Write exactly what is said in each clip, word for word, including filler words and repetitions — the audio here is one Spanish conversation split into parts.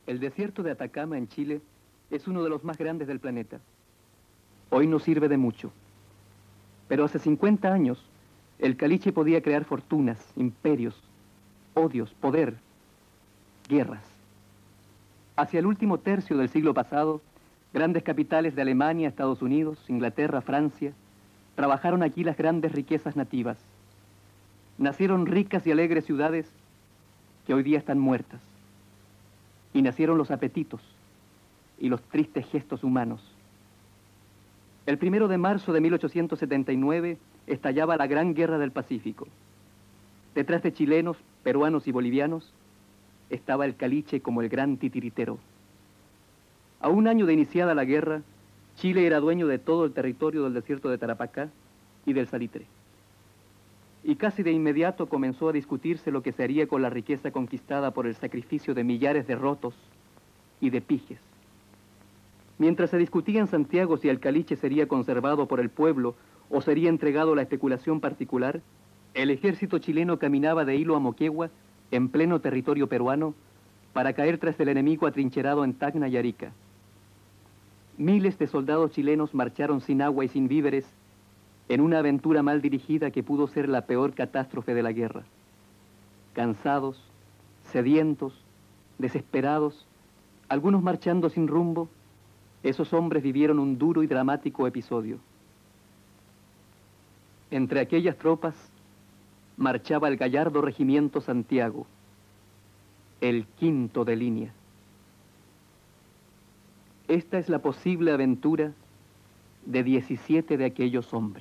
El desierto de Atacama en Chile es uno de los más grandes del planeta. Hoy no sirve de mucho. Pero hace cincuenta años, el caliche podía crear fortunas, imperios, odios, poder, guerras. Hacia el último tercio del siglo pasado, grandes capitales de Alemania, Estados Unidos, Inglaterra, Francia, trabajaron aquí las grandes riquezas nativas. Nacieron ricas y alegres ciudades que hoy día están muertas. Y nacieron los apetitos y los tristes gestos humanos. El primero de marzo de mil ochocientos setenta y nueve estallaba la Gran Guerra del Pacífico. Detrás de chilenos, peruanos y bolivianos estaba el caliche como el gran titiritero. A un año de iniciada la guerra, Chile era dueño de todo el territorio del desierto de Tarapacá y del Salitre. Y casi de inmediato comenzó a discutirse lo que se haría con la riqueza conquistada por el sacrificio de millares de rotos y de pijes. Mientras se discutía en Santiago si el caliche sería conservado por el pueblo o sería entregado a la especulación particular, el ejército chileno caminaba de Hilo a Moquegua, en pleno territorio peruano, para caer tras el enemigo atrincherado en Tacna y Arica. Miles de soldados chilenos marcharon sin agua y sin víveres en una aventura mal dirigida que pudo ser la peor catástrofe de la guerra. Cansados, sedientos, desesperados, algunos marchando sin rumbo, esos hombres vivieron un duro y dramático episodio. Entre aquellas tropas marchaba el gallardo regimiento Santiago, el quinto de línea. Esta es la posible aventura de diecisiete de aquellos hombres.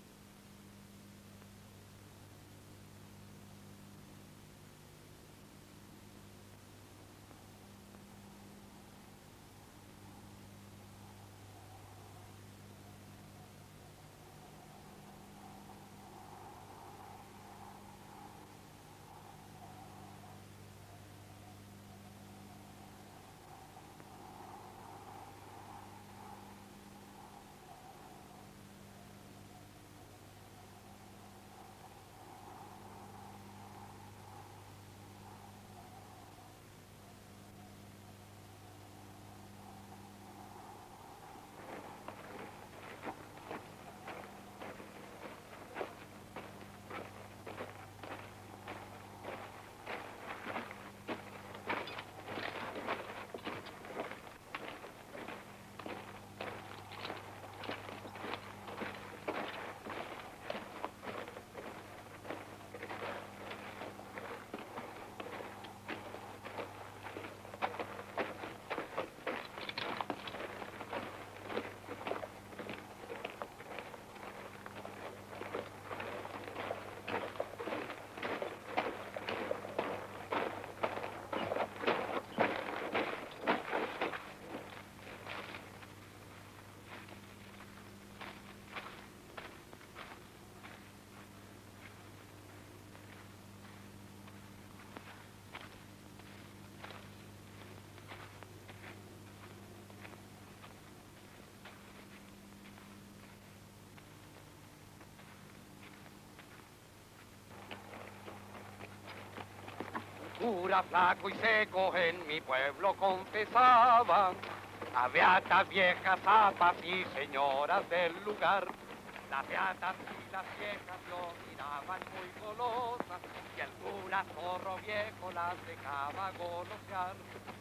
Cura flaco y seco en mi pueblo confesaba a beatas viejas zapas y señoras del lugar. Las beatas y las viejas lo miraban muy golosas y el cura zorro viejo las dejaba golosear.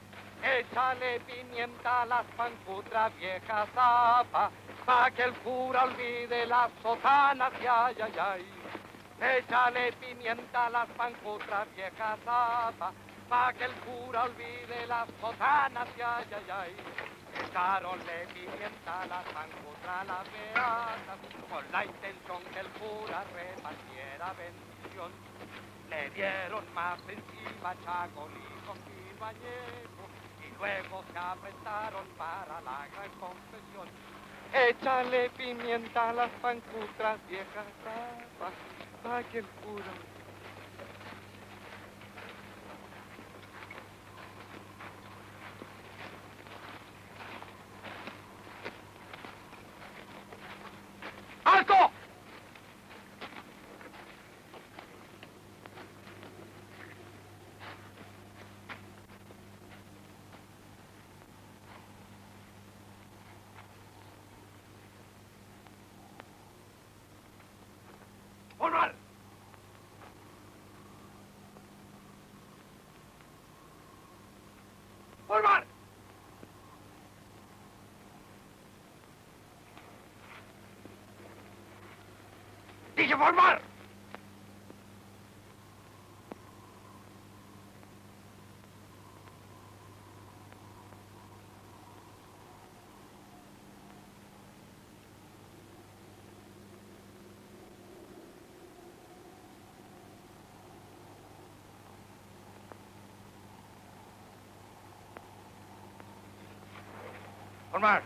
Échale pimienta a las pancutras viejas zapas pa' que el cura olvide las sotanas y ay, ay, ay. Échale pimienta a las pancutras viejas zapas, pa' que el cura olvide las sotanas y ay, ay, ay. Echaronle pimienta a las pancutras a las beatas, con la intención que el cura repartiera bendición. Le dieron más encima chacolí con vino añejo, y luego se apretaron para la gran confesión. Échale pimienta a las pancutras viejas zapas, pa' que el cura... ¡Alto! ¡Formar! ¡Dije formar! Formar.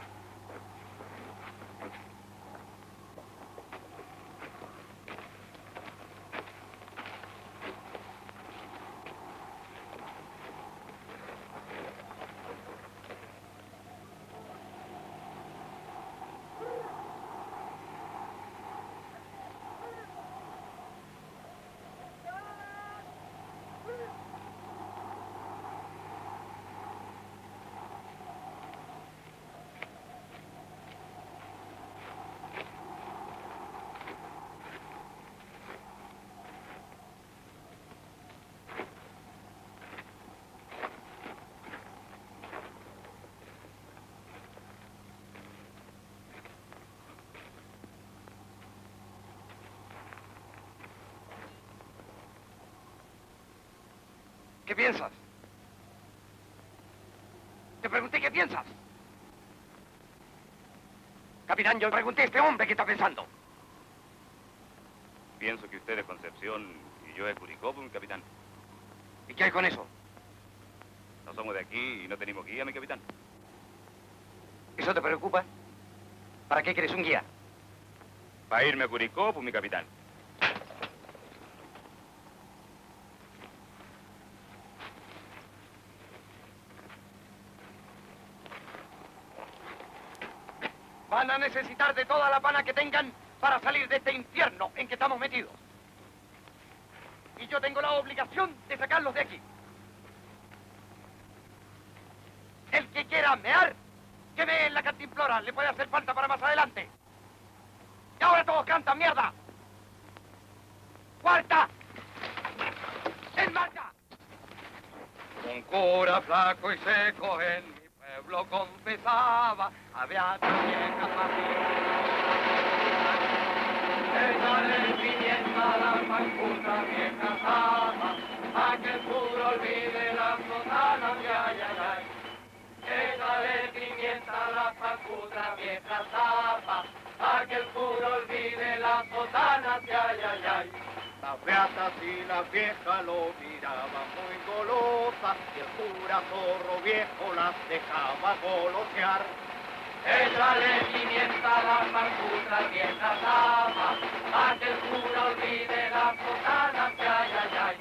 ¿Qué piensas? Te pregunté qué piensas. Capitán, yo le pregunté a este hombre qué está pensando. Pienso que usted es Concepción y yo de Curicó, mi capitán. ¿Y qué hay con eso? No somos de aquí y no tenemos guía, mi capitán. ¿Eso te preocupa? ¿Para qué quieres un guía? Para irme a Curicó, mi capitán. Van a necesitar de toda la pana que tengan para salir de este infierno en que estamos metidos. Y yo tengo la obligación de sacarlos de aquí. El que quiera mear, que mee en la cantimplora. Le puede hacer falta para más adelante. Y ahora todos cantan mierda. ¡Cuarta! ¡En marcha! Un cura flaco y seco en mi pueblo confesaba, había también échale pimienta a la pancuta vieja zapa, a que el puro olvide las sotanas, ya, ay, ay. Échale pimienta a la pancuta vieja zapa, a que el puro olvide las sotanas, ya, ay, ay. Las beatas y las viejas lo miraban muy golosas y el cura zorro viejo las dejaba golosear. Échale pimienta a las pancutas viejas zapa, a que el cura olvide las sotanas, ay, ay, ay.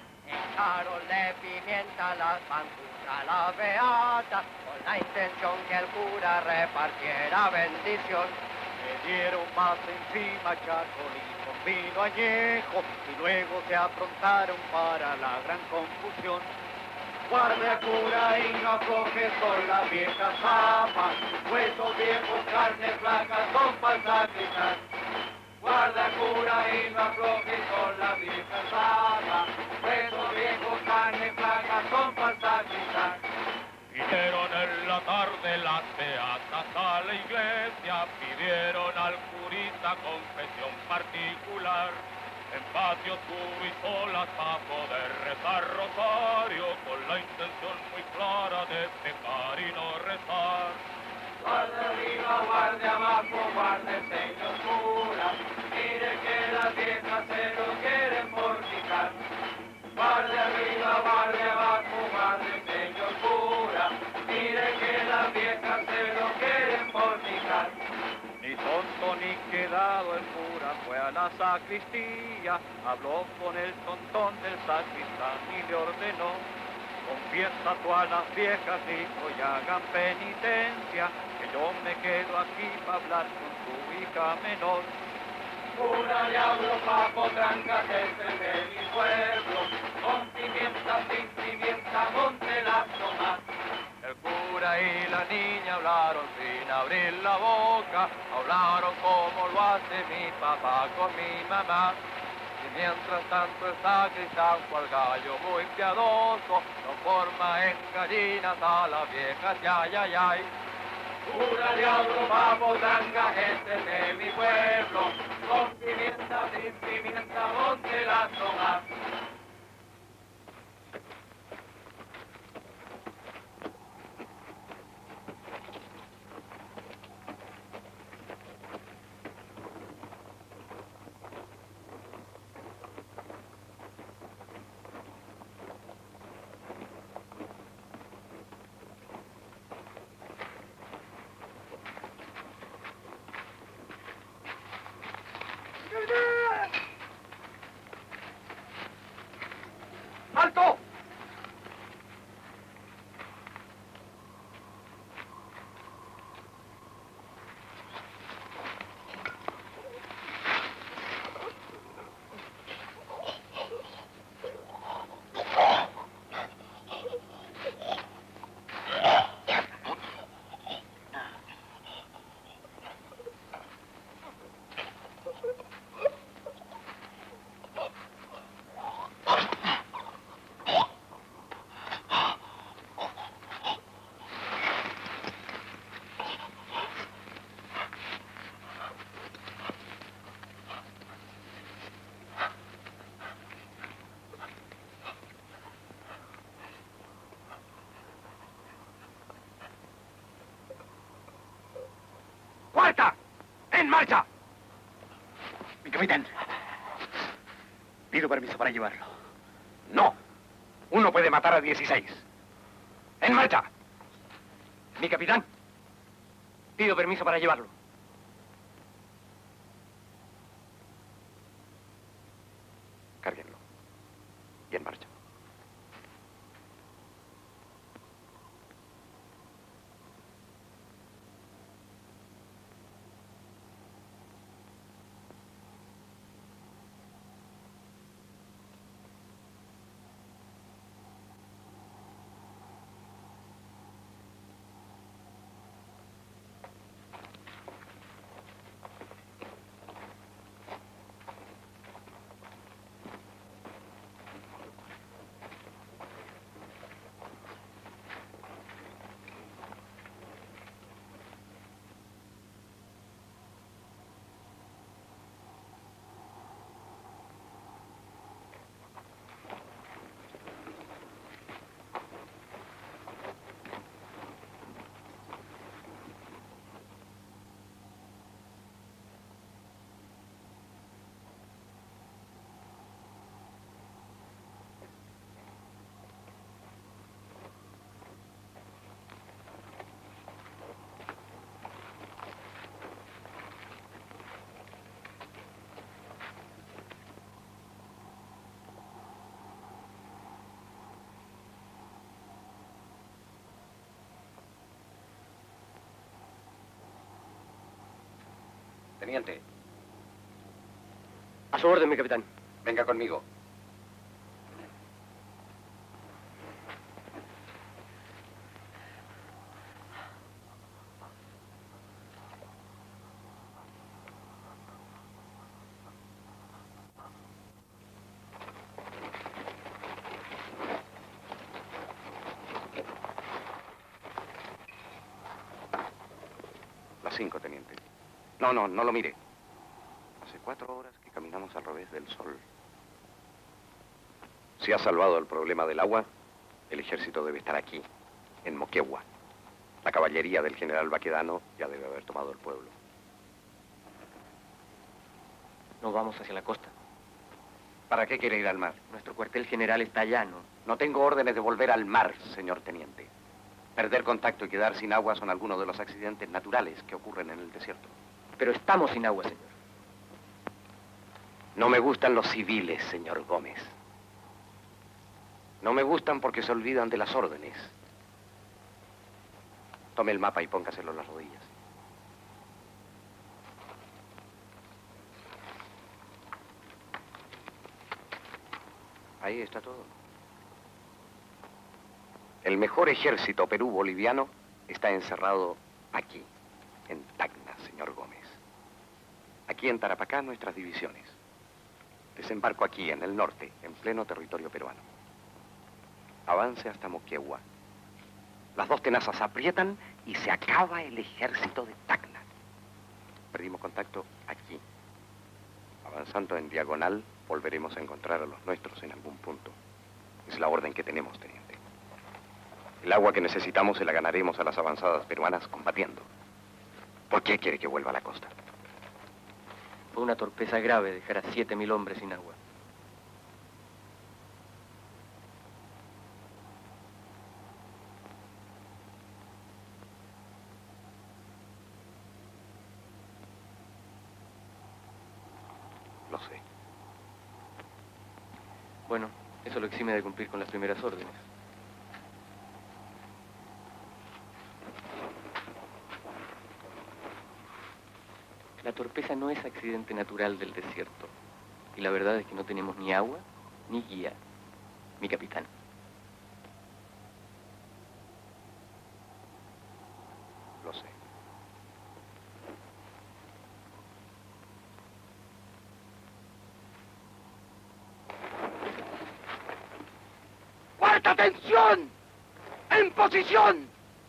Echáronle pimienta a las pancutas a la beata, con la intención que el cura repartiera bendición. Le dieron más encima chacolí con vino añejo y luego se aprontaron para la gran confusión. Guarda cura y no aflojes con la vieja zapa, huesos viejos, carne flaca, son para sacrificar. Guarda cura y no aflojes con la vieja zapa, huesos viejos, carne flaca, son para sacrificar. Vinieron en la tarde las beatas a la iglesia, pidieron al curita confesión particular. En patio oscuro y solas para poder rezar rosario, con la intención muy clara de pecar y no rezar. Guarde arriba, guarde abajo, guarde señor cura, mire que las viejas se lo quieren fornicar. Guarde arriba, guarde abajo, guarde señor cura, mire que las viejas se lo quieren fornicar. Ni tonto ni quedado el cura fue a la sacristía, habló con el tontón del sacristán y le ordenó: confiesa tú a las viejas, dijo, y hagan penitencia, que yo me quedo aquí para hablar con tu hija menor. Cura, diablo, papo, tranca, que es de mi pueblo, con pimienta, sin pimienta, monte las tomas. El cura y la niña hablaron sin abrir la boca, hablaron como lo hace mi papá con mi mamá. Mientras tanto está Cristian cual gallo muy piadoso, transforma en gallinas a la vieja, ay, ay, ay. Pura diablo, papo, tanga, gente de mi pueblo, con pimienta, sin pimienta, donde las tomas. ¡Alto! ¡Cuarta! ¡En marcha! Mi capitán, pido permiso para llevarlo. No. Uno puede matar a dieciséis. ¡En marcha! Mi capitán, pido permiso para llevarlo. Cárguenlo. Y en marcha. Teniente, A su orden, mi capitán. venga conmigo. Las cinco, teniente. No, no, no lo mire. Hace cuatro horas que caminamos al revés del sol. Si ha salvado el problema del agua, el ejército debe estar aquí, en Moquegua. La caballería del general Baquedano ya debe haber tomado el pueblo. Nos vamos hacia la costa. ¿Para qué quiere ir al mar? Nuestro cuartel general está allá, ¿no? No tengo órdenes de volver al mar, señor teniente. Perder contacto y quedar sin agua son algunos de los accidentes naturales que ocurren en el desierto. Pero estamos sin agua, señor. No me gustan los civiles, señor Gómez. No me gustan porque se olvidan de las órdenes. Tome el mapa y póngaselo en las rodillas. Ahí está todo. El mejor ejército perú-boliviano está encerrado aquí, en Tacna, señor Gómez. Aquí en Tarapacá, nuestras divisiones. Desembarco aquí, en el norte, en pleno territorio peruano. Avance hasta Moquegua. Las dos tenazas aprietan y se acaba el ejército de Tacna. Perdimos contacto aquí. Avanzando en diagonal, volveremos a encontrar a los nuestros en algún punto. Es la orden que tenemos, teniente. El agua que necesitamos se la ganaremos a las avanzadas peruanas combatiendo. ¿Por qué quiere que vuelva a la costa? Fue una torpeza grave dejar a siete mil hombres sin agua. Lo sé. Bueno, eso lo exime de cumplir con las primeras órdenes. La torpeza no es accidente natural del desierto. Y la verdad es que no tenemos ni agua, ni guía, ni capitán. Lo sé. ¡Cuarta atención! ¡En posición!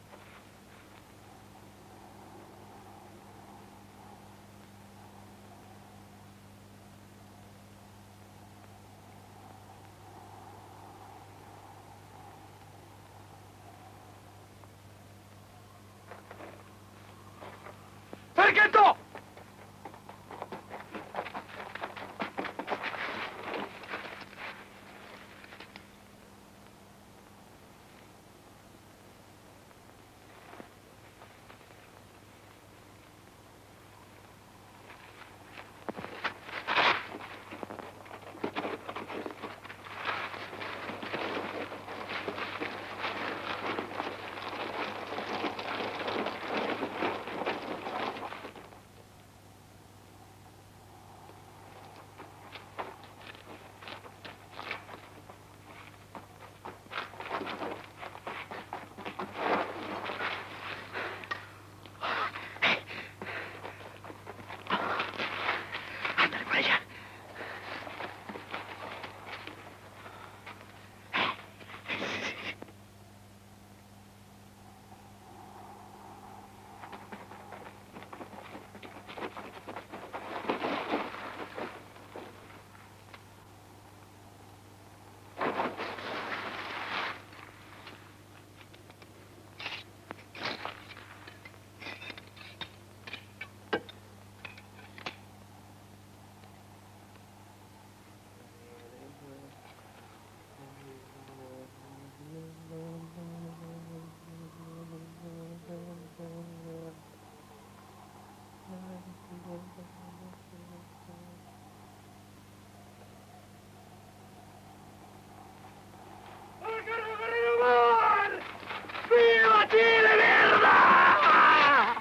¡Sargento! ¡Viva Chile, mierda!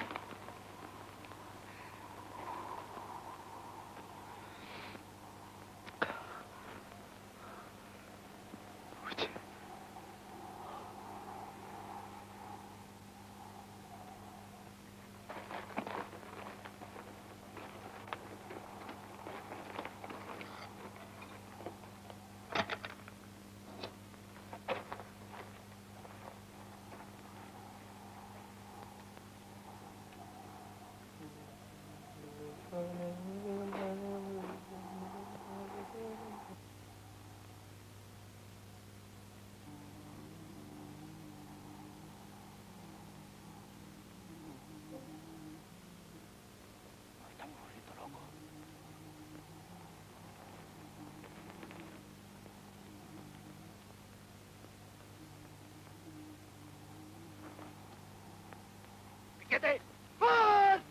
¡Piquete! ¡Más!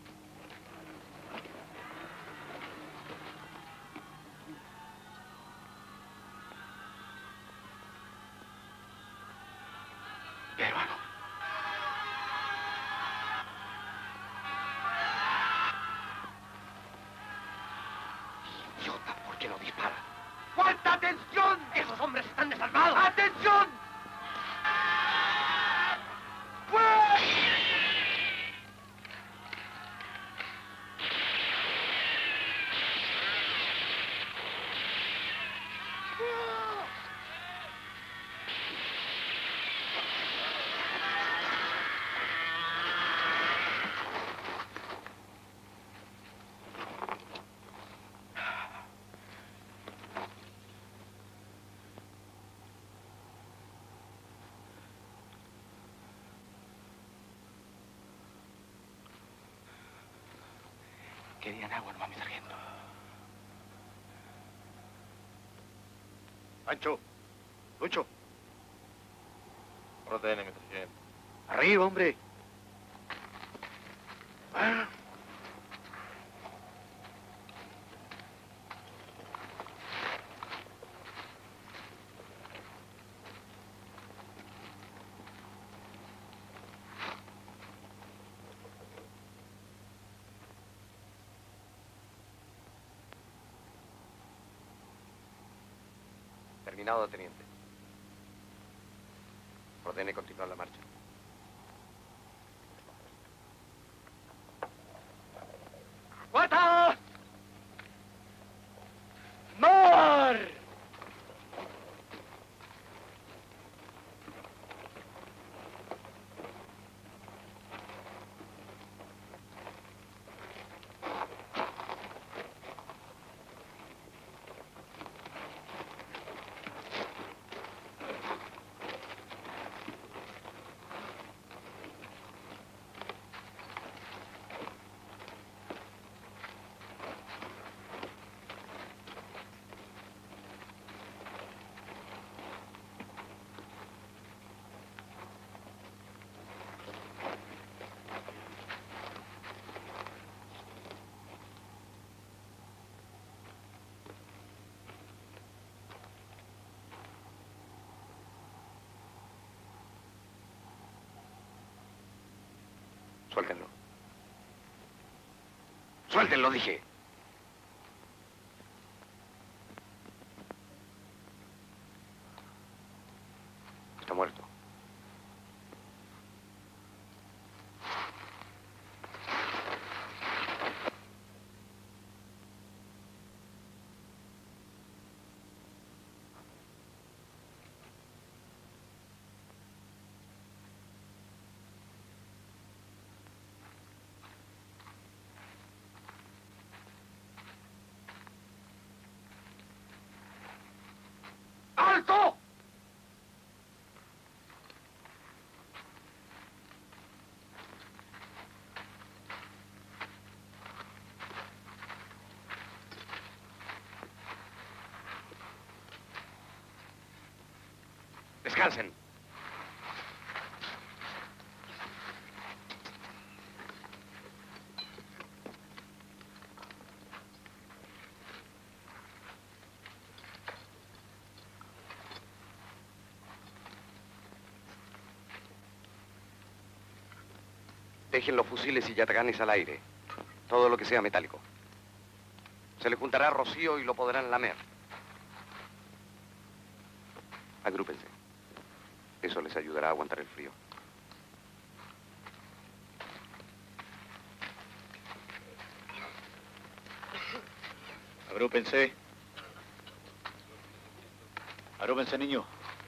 Peruano. Idiota, ¿por qué no dispara? ¡Cuánta atención! ¡Esos hombres están desarmados! ¡Atención! Querían agua nomás, mi sargento. Pancho, Lucho. Ordene, mi sargento. Arriba, hombre. Ah. Terminado, teniente. Ordene continuar la marcha. ¡Guata! ¡Mar! Suéltenlo. Suéltenlo, dije. Está muerto. ¡Alto! Descansen. Dejen los fusiles y yataganes al aire. Todo lo que sea metálico. Se les juntará rocío y lo podrán lamer. Agrúpense. Eso les ayudará a aguantar el frío. Agrúpense. Agrúpense, niño.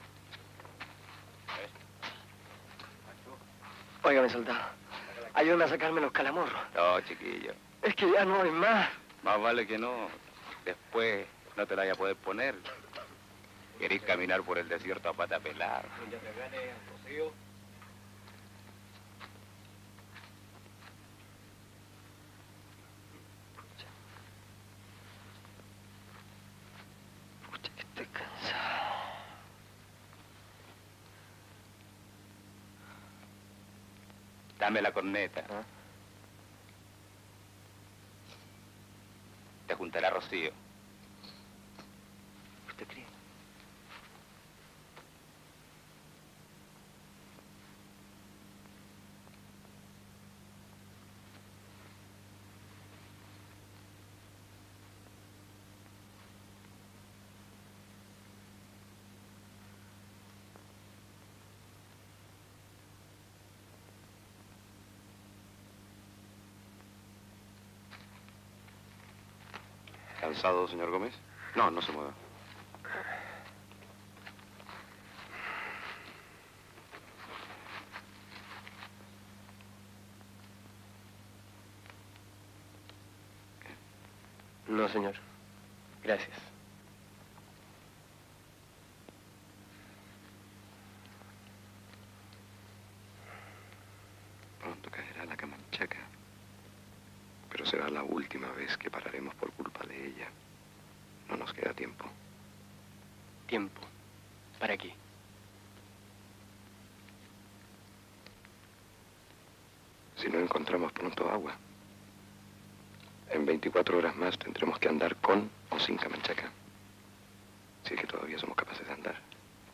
Óigame, soldado. Ayúdame a sacarme los calamorros. No, chiquillo. Es que ya no hay más. Más vale que no. Después no te la vaya a poder poner. Querés caminar por el desierto a pata pelada. Pucha, que estoy cansado. Dame la corneta. ¿Ah? Te juntará rocío. ¿Usted cree? ¿Cansado, señor Gómez? No, no se mueva. No, señor. Gracias. Pronto caerá la camanchaca. Pero Pero será la última vez que pararemos por culpa de ella. No nos queda tiempo. ¿Tiempo? ¿Para qué? Si no encontramos pronto agua, en veinticuatro horas más tendremos que andar con o sin Camanchaca. Si es que todavía somos capaces de andar.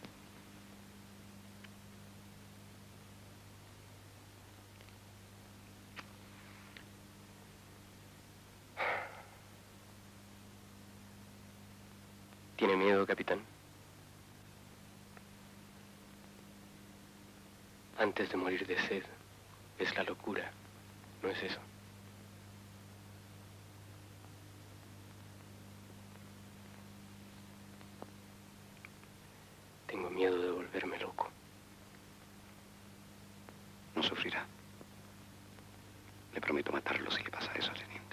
¿Tiene miedo, capitán? Antes de morir de sed, es la locura, ¿no es eso? Tengo miedo de volverme loco. No sufrirá. Le prometo matarlo si le pasa eso al teniente.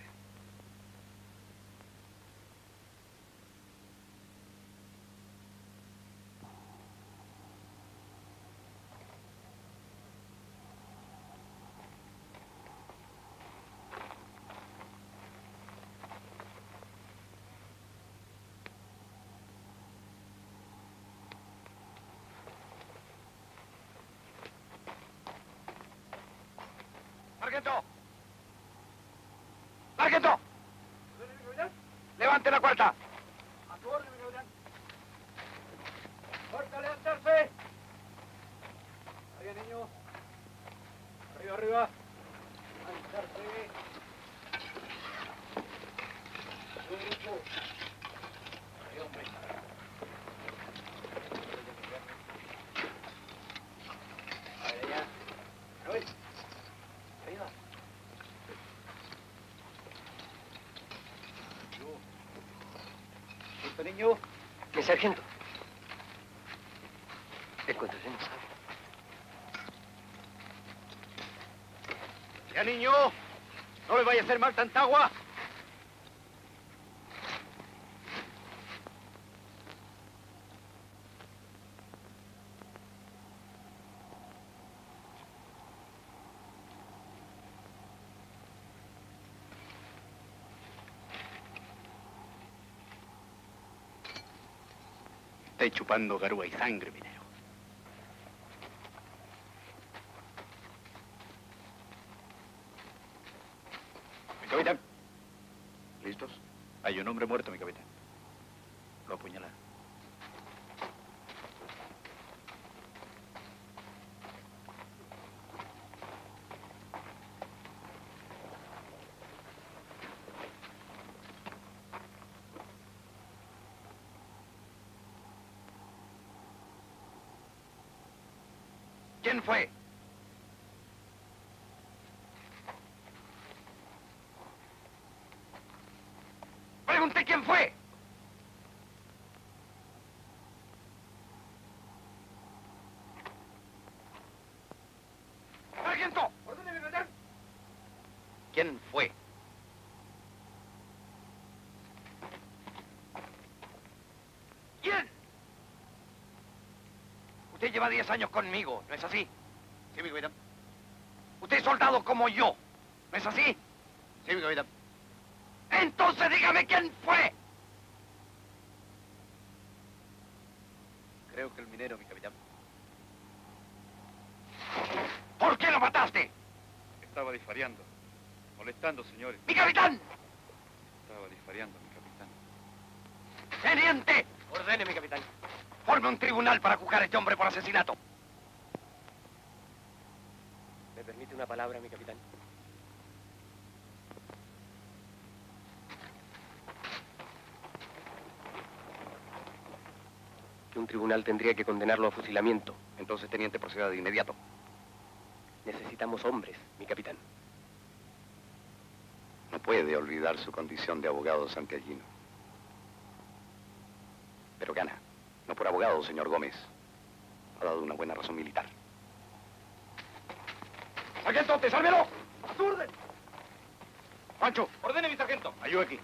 ¡Sargento! ¡Sargento! ¡Levante la cuarta! ¡A su orden, mi capitán! ¡Fuerza, levantarse! Arriba, niño. Arriba, arriba. Levantarse. Arriba, grupo. Arriba, hombre. A ver, allá. A ver. Arriba. ¿Listo, niño? Mi sargento. Encontraré no sabe. Ya, niño. No le vaya a hacer mal tanta agua. Estáis chupando garúa y sangre, minero. Mi capitán. ¿Listos? Hay un hombre muerto, mi capitán. Lo apuñalaron. ¿Quién fue? Pregunté quién fue. ¡Sargento! ¡Ordéneme, capitán! ¿Quién fue? ¿Quién? Usted lleva diez años conmigo, ¿no es así? Sí, mi capitán. Usted es soldado como yo, ¿no es así? Sí, mi capitán. Entonces dígame quién fue. Creo que el minero, mi capitán. ¿Por qué lo mataste? Estaba disparando. Molestando, señores. ¡Mi capitán! Estaba disparando, mi capitán. ¡Teniente! Ordene, mi capitán. Forme un tribunal para juzgar a este hombre por asesinato. ¿Me permite una palabra, mi capitán? Que un tribunal tendría que condenarlo a fusilamiento. Entonces, teniente, proceda de inmediato. Necesitamos hombres, mi capitán. No puede olvidar su condición de abogado santiaguino. Pero gana. No por abogado, señor Gómez. Ha dado una buena razón militar. ¡Sargento, desármelo! ¡A su orden! ¡Pancho! ¡Ordene, mi sargento! Ayuda aquí.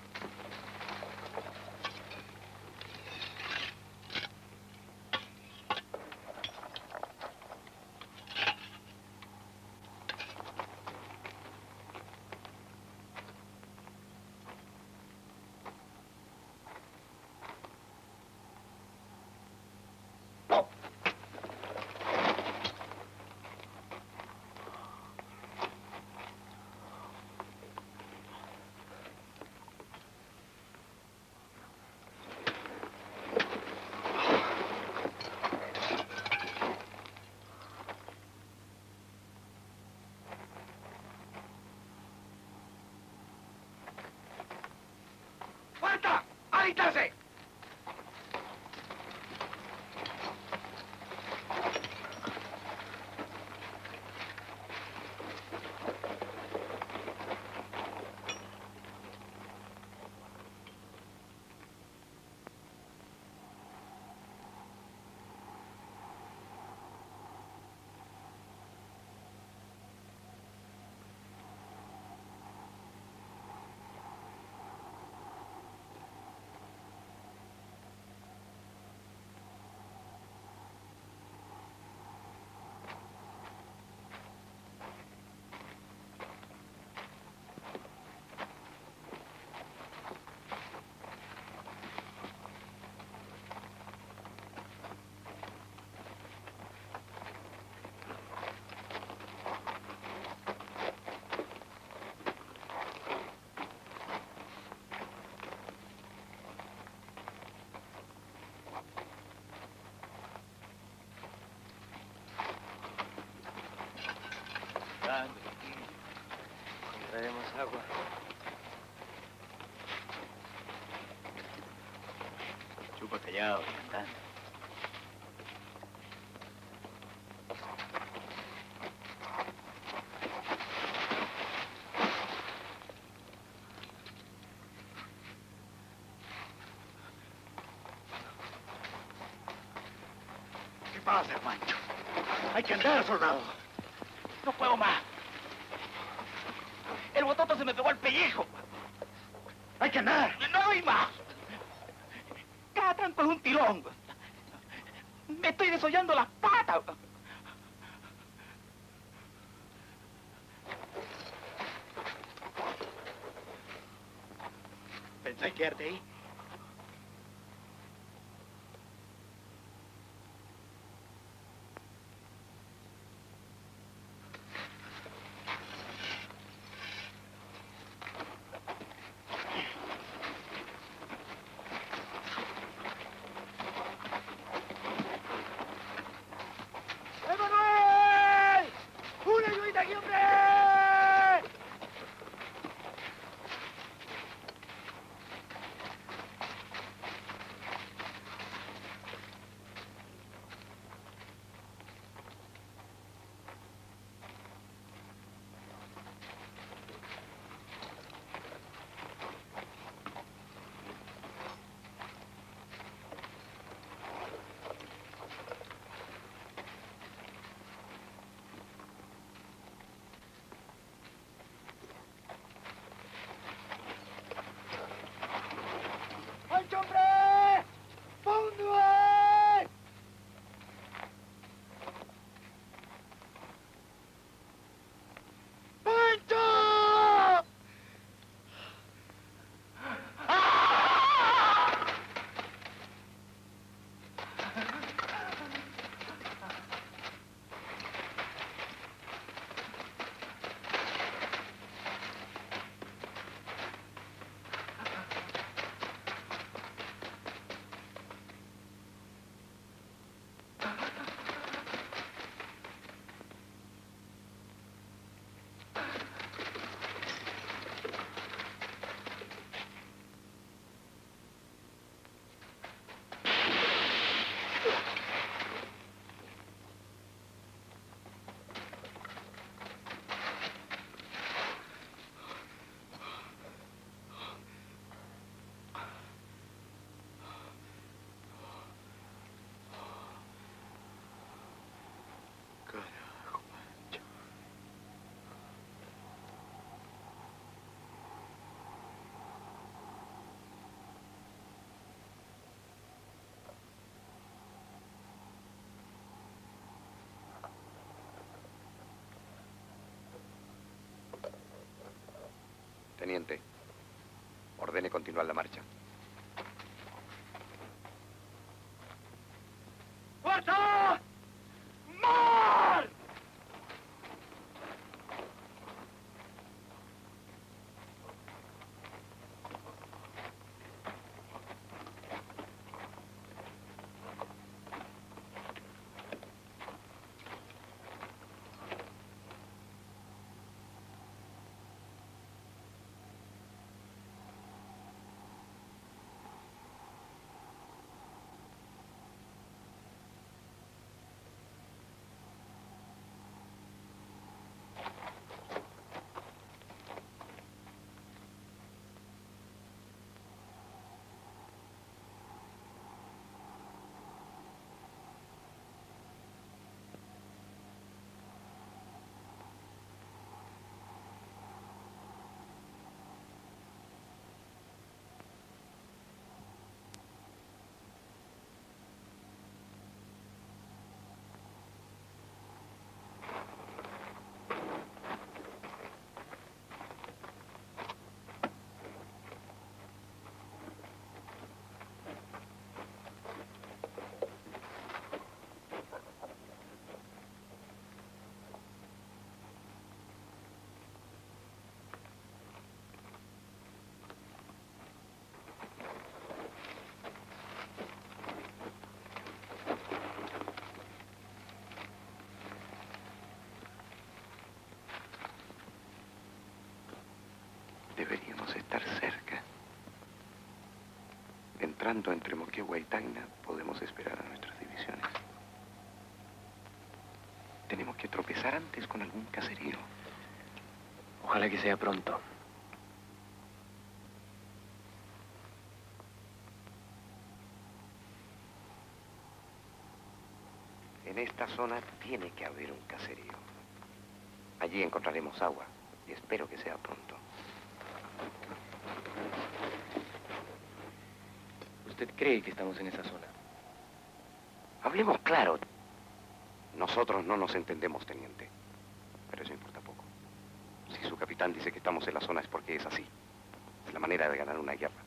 Agua. Chupa callado, cantando. ¿Qué pasa, Juancho? Hay que andar, soldado. No puedo más. El bototo se me pegó al pellejo. Hay que andar. No doy más. Cada tanto es un tirón. Me estoy desollando las patas. ¿Pensáis quedarte ahí? ¡Emanuel! ¡Una ayudita aquí, hombre! ¡Pancho, hombre! ¡Fondo! ¡Pancho! Teniente, ordene continuar la marcha. ¡Fuerza! ¡Mar! Navegando entre Moquegua y Tacna, podemos esperar a nuestras divisiones. Tenemos que tropezar antes con algún caserío. Ojalá que sea pronto. En esta zona tiene que haber un caserío. Allí encontraremos agua y espero que sea pronto. ¿Usted cree que estamos en esa zona? Hablemos claro. Nosotros no nos entendemos, teniente. Pero eso importa poco. Si su capitán dice que estamos en la zona es porque es así. Es la manera de ganar una guerra.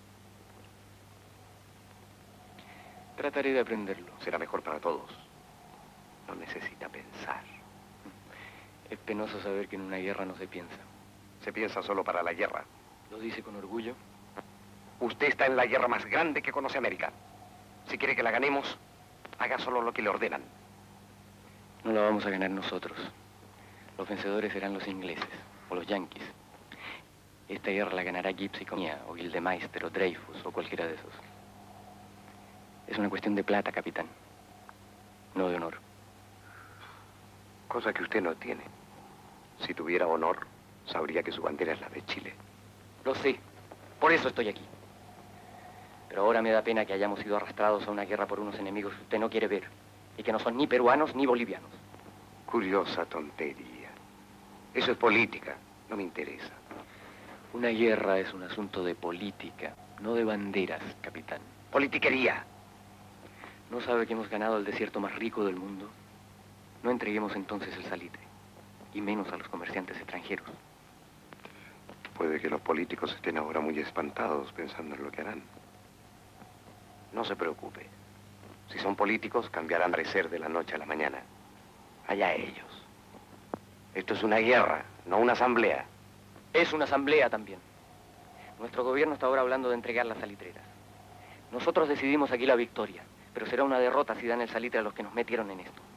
Trataré de aprenderlo. Será mejor para todos. No necesita pensar. Es penoso saber que en una guerra no se piensa. Se piensa solo para la guerra. ¿Lo dice con orgullo? Usted está en la guerra más grande que conoce América. Si quiere que la ganemos, haga solo lo que le ordenan. No la vamos a ganar nosotros. Los vencedores serán los ingleses o los yanquis. Esta guerra la ganará Gibbs y compañía, o Gildemeister, o Dreyfus, o cualquiera de esos. Es una cuestión de plata, capitán. No de honor. Cosa que usted no tiene. Si tuviera honor, sabría que su bandera es la de Chile. Lo sé. Por eso estoy aquí. Pero ahora me da pena que hayamos sido arrastrados a una guerra por unos enemigos que usted no quiere ver. Y que no son ni peruanos ni bolivianos. Curiosa tontería. Eso es política. No me interesa. Una guerra es un asunto de política, no de banderas, capitán. Politiquería. ¿No sabe que hemos ganado el desierto más rico del mundo? No entreguemos entonces el salitre, y menos a los comerciantes extranjeros. Puede que los políticos estén ahora muy espantados pensando en lo que harán. No se preocupe. Si son políticos, cambiarán de ser de la noche a la mañana. Allá ellos. Esto es una guerra, no una asamblea. Es una asamblea también. Nuestro gobierno está ahora hablando de entregar las salitreras. Nosotros decidimos aquí la victoria, pero será una derrota si dan el salitre a los que nos metieron en esto.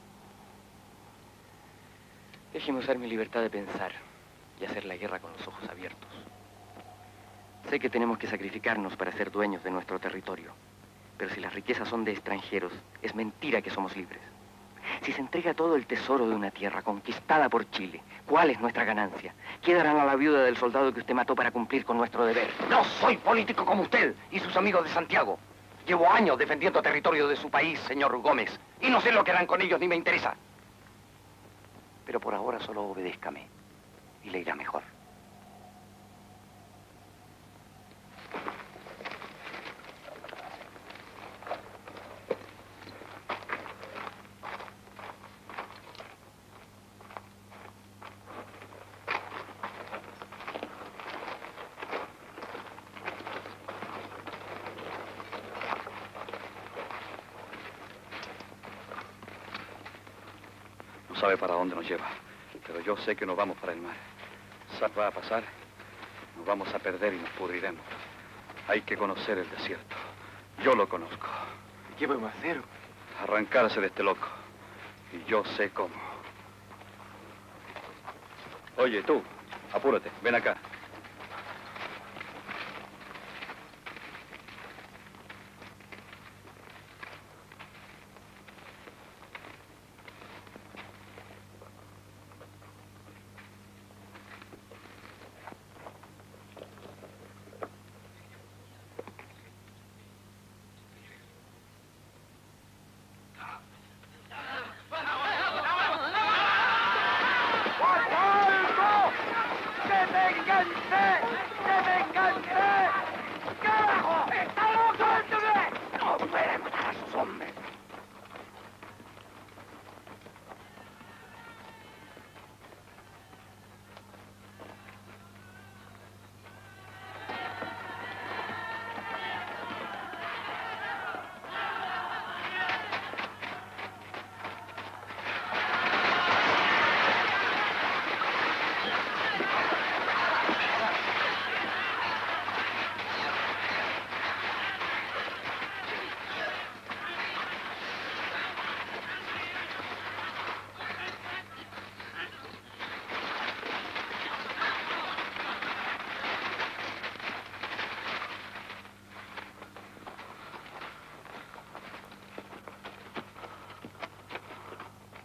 Déjeme usar mi libertad de pensar y hacer la guerra con los ojos abiertos. Sé que tenemos que sacrificarnos para ser dueños de nuestro territorio, pero si las riquezas son de extranjeros, es mentira que somos libres. Si se entrega todo el tesoro de una tierra conquistada por Chile, ¿cuál es nuestra ganancia? ¿Qué darán a la viuda del soldado que usted mató para cumplir con nuestro deber? No soy político como usted y sus amigos de Santiago. Llevo años defendiendo territorio de su país, señor Gómez, y no sé lo que harán con ellos ni me interesa. Pero por ahora solo obedézcame y le irá mejor. No sabe para dónde nos lleva, pero yo sé que nos vamos para el mar. ¿Sabe qué va a pasar? Nos vamos a perder y nos pudriremos. Hay que conocer el desierto. Yo lo conozco. ¿Qué podemos hacer? Arrancarse de este loco. Y yo sé cómo. Oye, tú, apúrate, ven acá.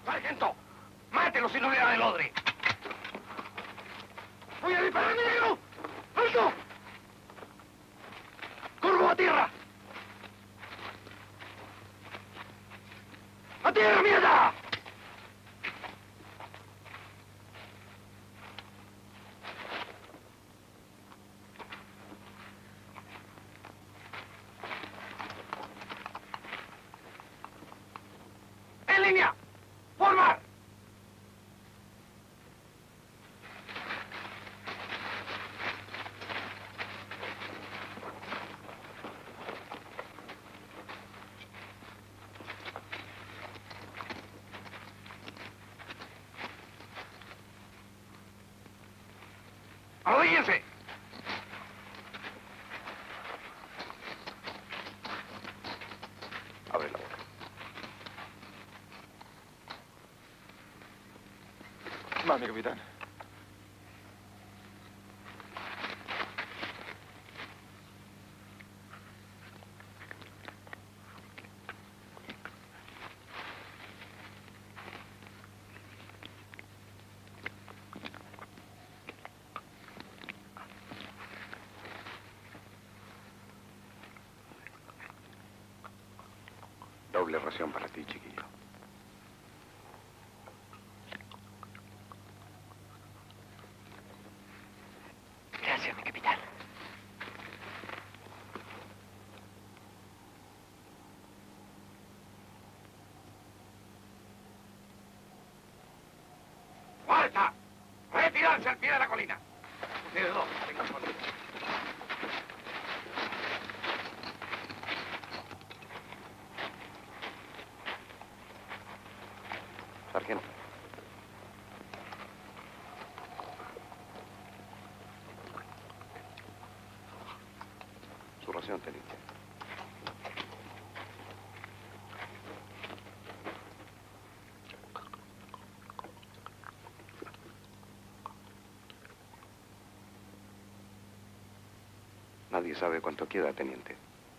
¡Sargento! ¡Mátelo si no le da del odre! ¡Voy a disparar, mi negro! ¡Alto! ¡Curvo a tierra! ¡A tierra, mierda! ¡En línea! ¡Formar! ¡Arrodíllense! Abre la boca. Mami, capitán. Doble ración para ti, chiquillo. Gracias, mi capitán. ¡Fuerza! ¡Retirarse al pie de la colina! Ustedes dos, vengan conmigo. Sargento. Su ración, teniente. Nadie sabe cuánto queda, teniente.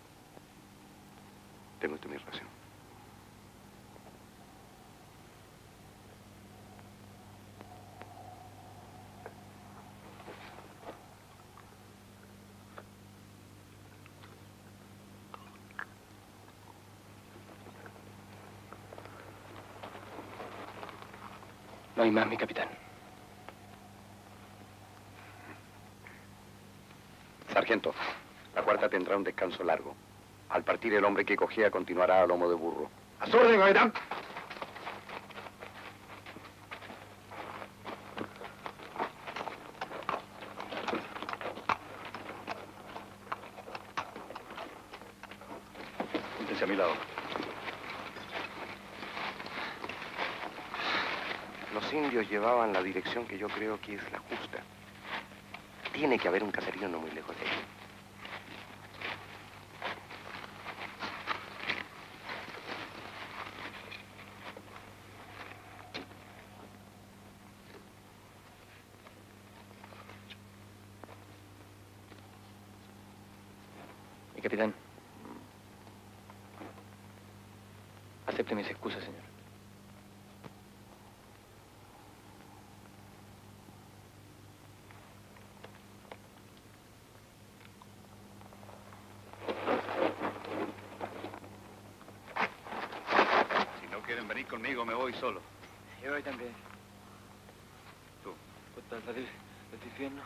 Tengo usted mi ración. No hay más, mi capitán. Sargento, la cuarta tendrá un descanso largo. Al partir, el hombre que cojea continuará a lomo de burro. ¡A su orden, capitán! Siéntese a mi lado. Los indios llevaban la dirección que yo creo que es la justa. Tiene que haber un caserío no muy lejos de aquí. Mi capitán. Acepte mis excusas, señor. Si no quieren venir conmigo, me voy solo. Yo voy también. Tú. ¿Puedo salir del infierno?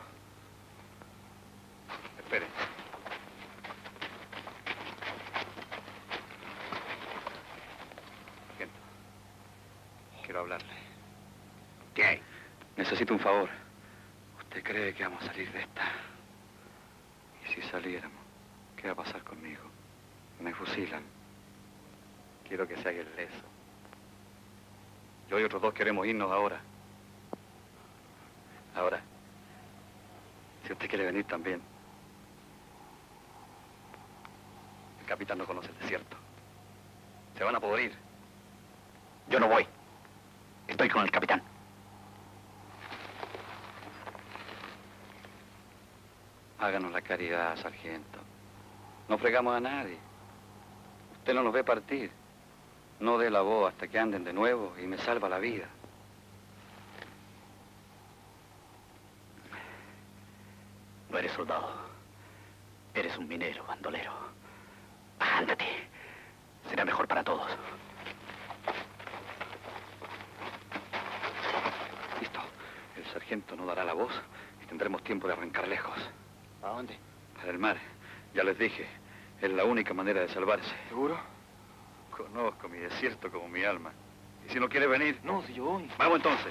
Espere. Sargento, quiero hablarle. ¿Qué hay? Necesito un favor. ¿Usted cree que vamos a salir de esta? ¿Y si saliéramos? ¿Qué va a pasar conmigo? Me fusilan. Quiero que se haga el leso. Yo y otros dos queremos irnos ahora. Ahora. Si usted quiere venir también. El capitán no conoce el desierto. Se van a podrir. Yo no voy. Estoy con el capitán. Háganos la caridad, sargento. No fregamos a nadie. Usted no nos ve partir. No dé la voz hasta que anden de nuevo y me salva la vida. No eres soldado. Eres un minero, bandolero. Ándate. Será mejor para todos. Listo. El sargento no dará la voz y tendremos tiempo de arrancar lejos. ¿A dónde? Para el mar. Ya les dije, es la única manera de salvarse. ¿Seguro? Conozco mi desierto como mi alma. ¿Y si no quiere venir? No, si yo voy. Vamos entonces.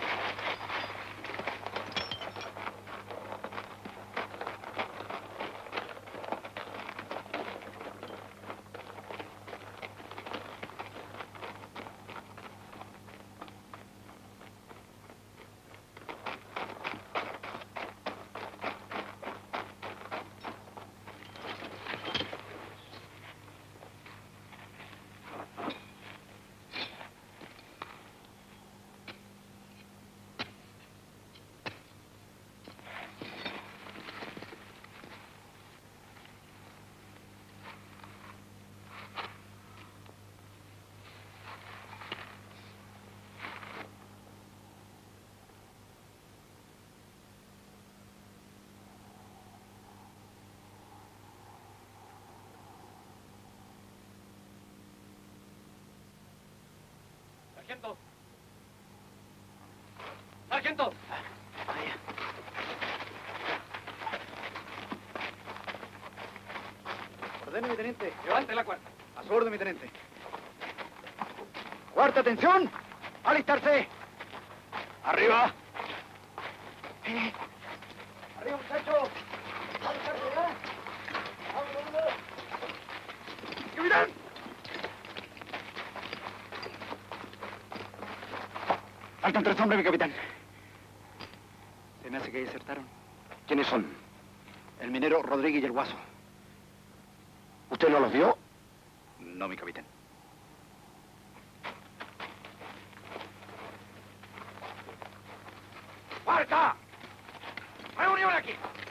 ¡Sargento! ¡Sargento! Ordene, mi teniente. Levante la cuarta. A su orden, mi teniente. Cuarta, atención. Alistarse. ¡Arriba! Eh. Arriba, muchachos. Alistarse ya. Vamos, vamos. ¡Capitán! Faltan tres hombres, mi capitán. Se me hace que desertaron. ¿Quiénes son? El minero Rodríguez y el Guaso. ¿Usted no los vio? No, mi capitán. ¡Cuarta! ¡Reunión aquí!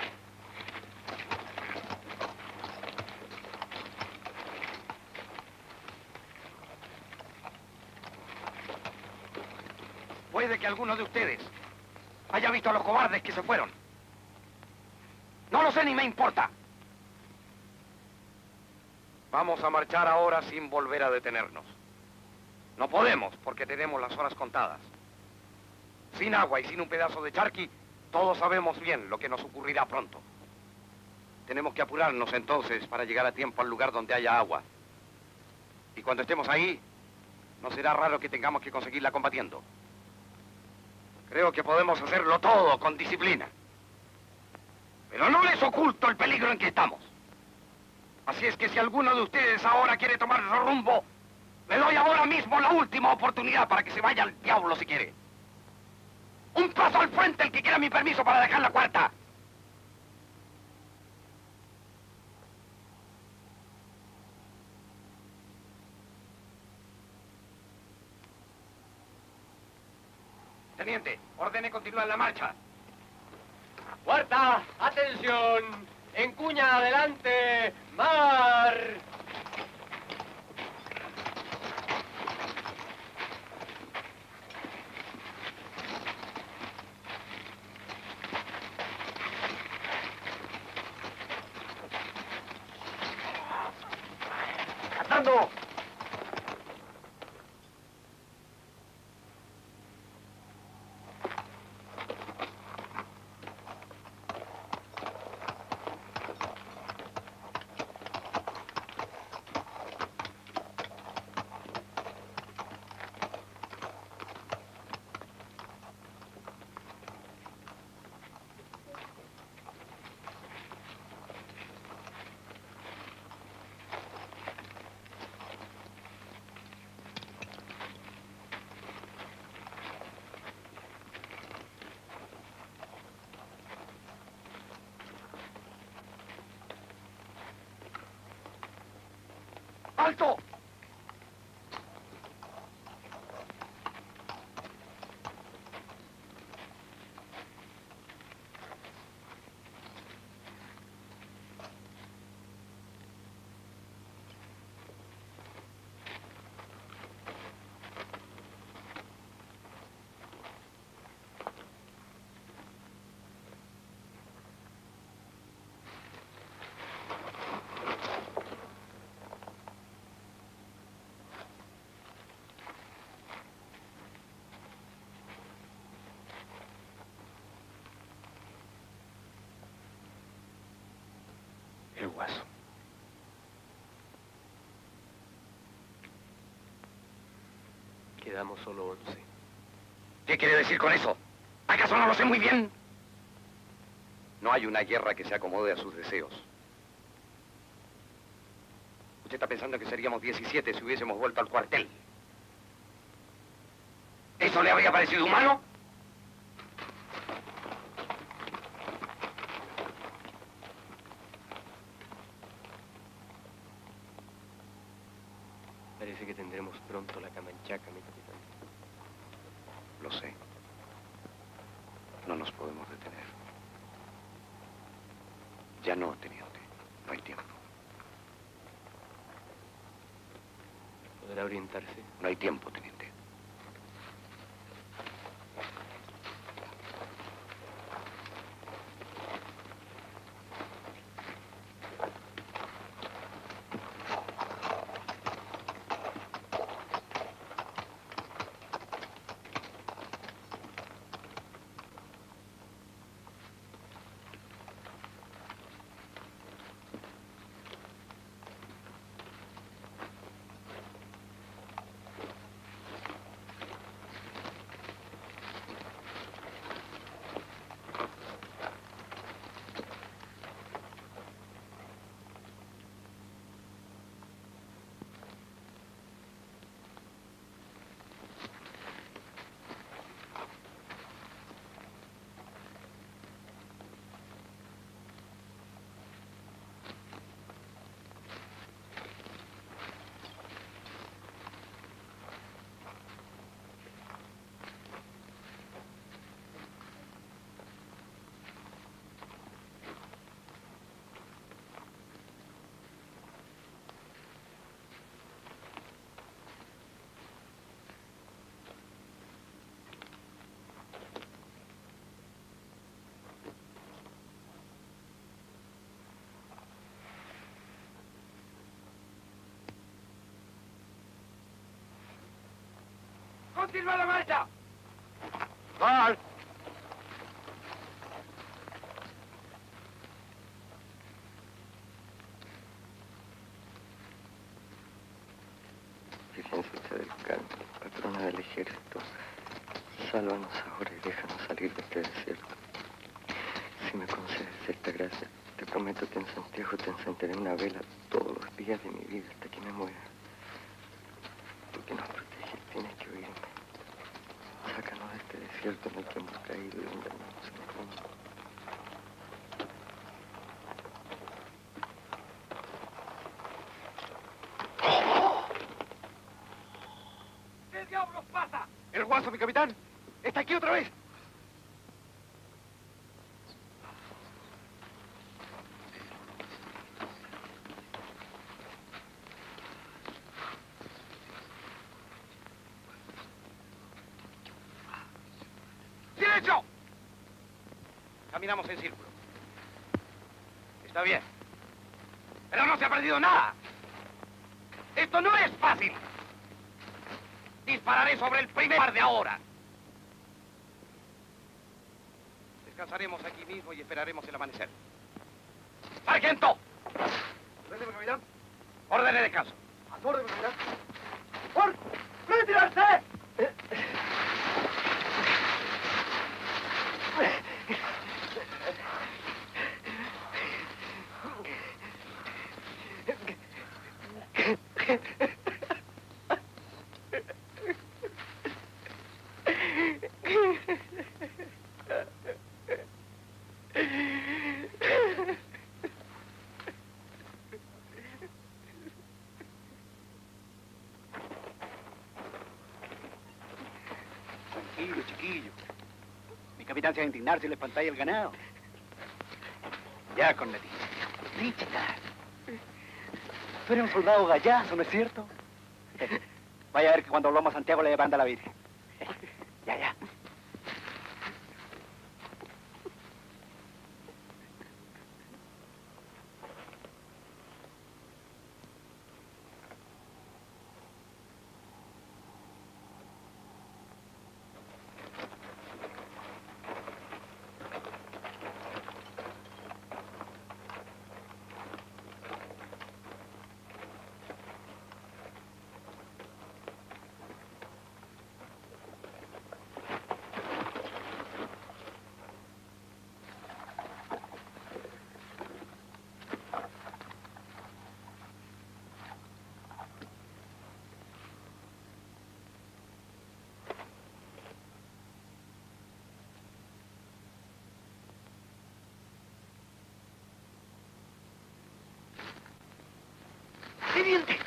Puede que alguno de ustedes haya visto a los cobardes que se fueron. No lo sé ni me importa. Vamos a marchar ahora sin volver a detenernos. No podemos porque tenemos las horas contadas. Sin agua y sin un pedazo de charqui, todos sabemos bien lo que nos ocurrirá pronto. Tenemos que apurarnos entonces para llegar a tiempo al lugar donde haya agua. Y cuando estemos ahí, no será raro que tengamos que conseguirla combatiendo. Creo que podemos hacerlo todo con disciplina. Pero no les oculto el peligro en que estamos. Así es que si alguno de ustedes ahora quiere tomar su rumbo, le doy ahora mismo la última oportunidad para que se vaya al diablo si quiere. Un paso al frente el que quiera mi permiso para dejar la cuarta. Teniente, ordene continuar la marcha. Cuarta, atención. Encuña adelante, mar. ¡Atando! ¡Alto! Guaso. Quedamos solo once. ¿Qué quiere decir con eso? ¿Acaso no lo sé muy bien? No hay una guerra que se acomode a sus deseos. Usted está pensando que seríamos diecisiete si hubiésemos vuelto al cuartel. ¿Eso le habría parecido humano? Parece que tendremos pronto la Camanchaca, mi capitán. Lo sé. No nos podemos detener. Ya no, teniente. No hay tiempo. ¿Podrá orientarse? No hay tiempo, teniente. ¡Continúa la marcha! ¡Gol! Virgencita del Carmen, patrona del ejército, sálvanos ahora y déjanos salir de este desierto. Si me concedes esta gracia, te prometo que en Santiago te encenderé una vela todos los días de mi vida hasta que me muera. Porque nos proteges, tienes que oírme. Sácanos de este desierto en el que hemos caído y donde no nos encontramos. ¿Qué diablos pasa? ¡El Guaso, mi capitán! ¡Está aquí otra vez! ¡Silencio! Caminamos en círculo. Está bien. Pero no se ha perdido nada. Esto no es fácil. Dispararé sobre el primer par de ahora. Descansaremos aquí mismo y esperaremos el amanecer. ¡Sargento! ¿Orden, capitán? Orden de descanso. A su orden, capitán. ¡Por! ¡Retirarse! Tranquilo, chiquillo. Mi capitán se va a indignar si le espantáis el ganado. Ya, Cornetito. Ríchita. Tú eres un soldado gallazo, ¿no es cierto? Vaya a ver que cuando volvamos a Santiago le levanta la Virgen. Ya, ya. ¡Teniente!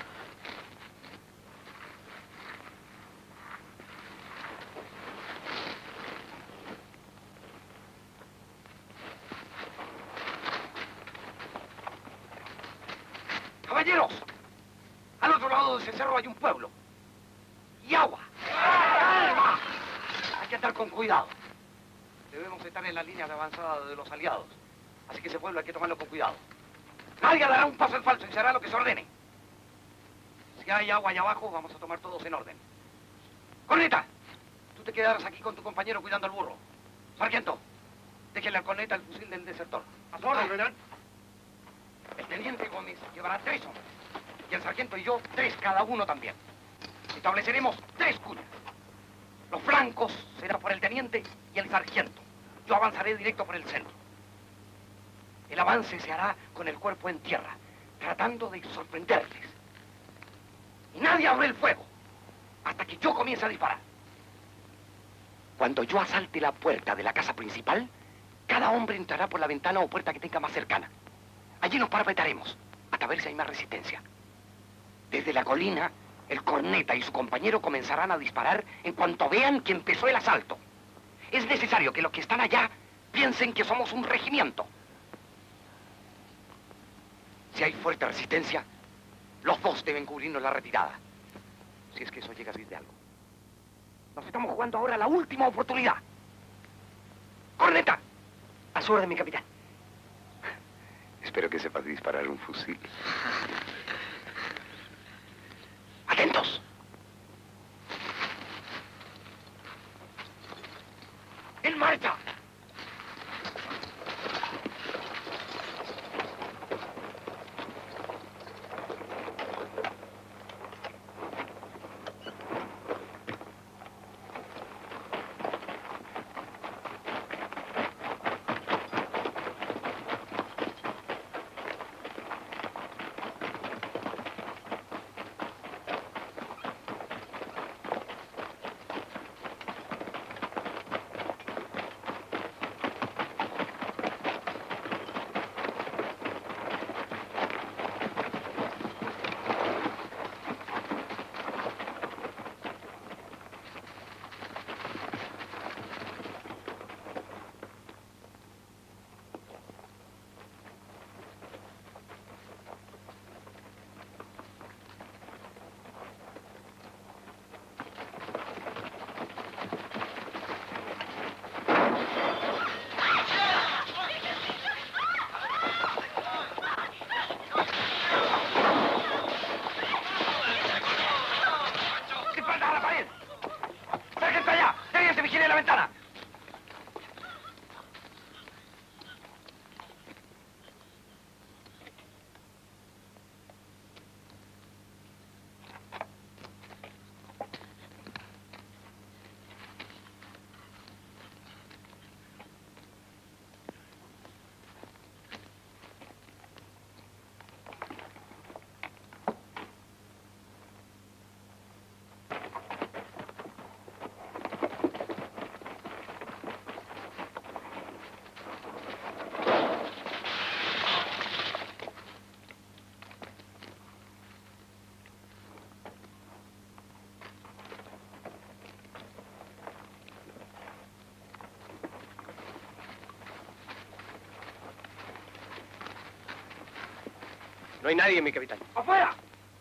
Caballeros, al otro lado de ese cerro hay un pueblo. Y agua. ¡Calma! Hay que andar con cuidado. Debemos estar en la línea de avanzada de los aliados. Así que ese pueblo hay que tomarlo con cuidado. Nadie dará un paso en falso y se hará lo que se ordene. Si hay agua allá abajo, vamos a tomar todos en orden. Corneta, tú te quedarás aquí con tu compañero cuidando al burro. Sargento, déjele al corneta el fusil del desertor. A su orden, general. El teniente Gómez llevará tres hombres. Y el sargento y yo, tres cada uno también. Estableceremos tres cuñas. Los flancos serán por el teniente y el sargento. Yo avanzaré directo por el centro. El avance se hará con el cuerpo en tierra, tratando de sorprenderles. Y nadie abre el fuego hasta que yo comience a disparar. Cuando yo asalte la puerta de la casa principal, cada hombre entrará por la ventana o puerta que tenga más cercana. Allí nos parapetaremos hasta ver si hay más resistencia. Desde la colina, el corneta y su compañero comenzarán a disparar en cuanto vean que empezó el asalto. Es necesario que los que están allá piensen que somos un regimiento. Si hay fuerte resistencia, los dos deben cubrirnos la retirada. Si es que eso llega a servir de algo. Nos estamos jugando ahora la última oportunidad. ¡Corneta! A su orden, mi capitán. Espero que sepas disparar un fusil. ¡Atentos! ¡En marcha! No hay nadie, mi capitán. ¡Afuera!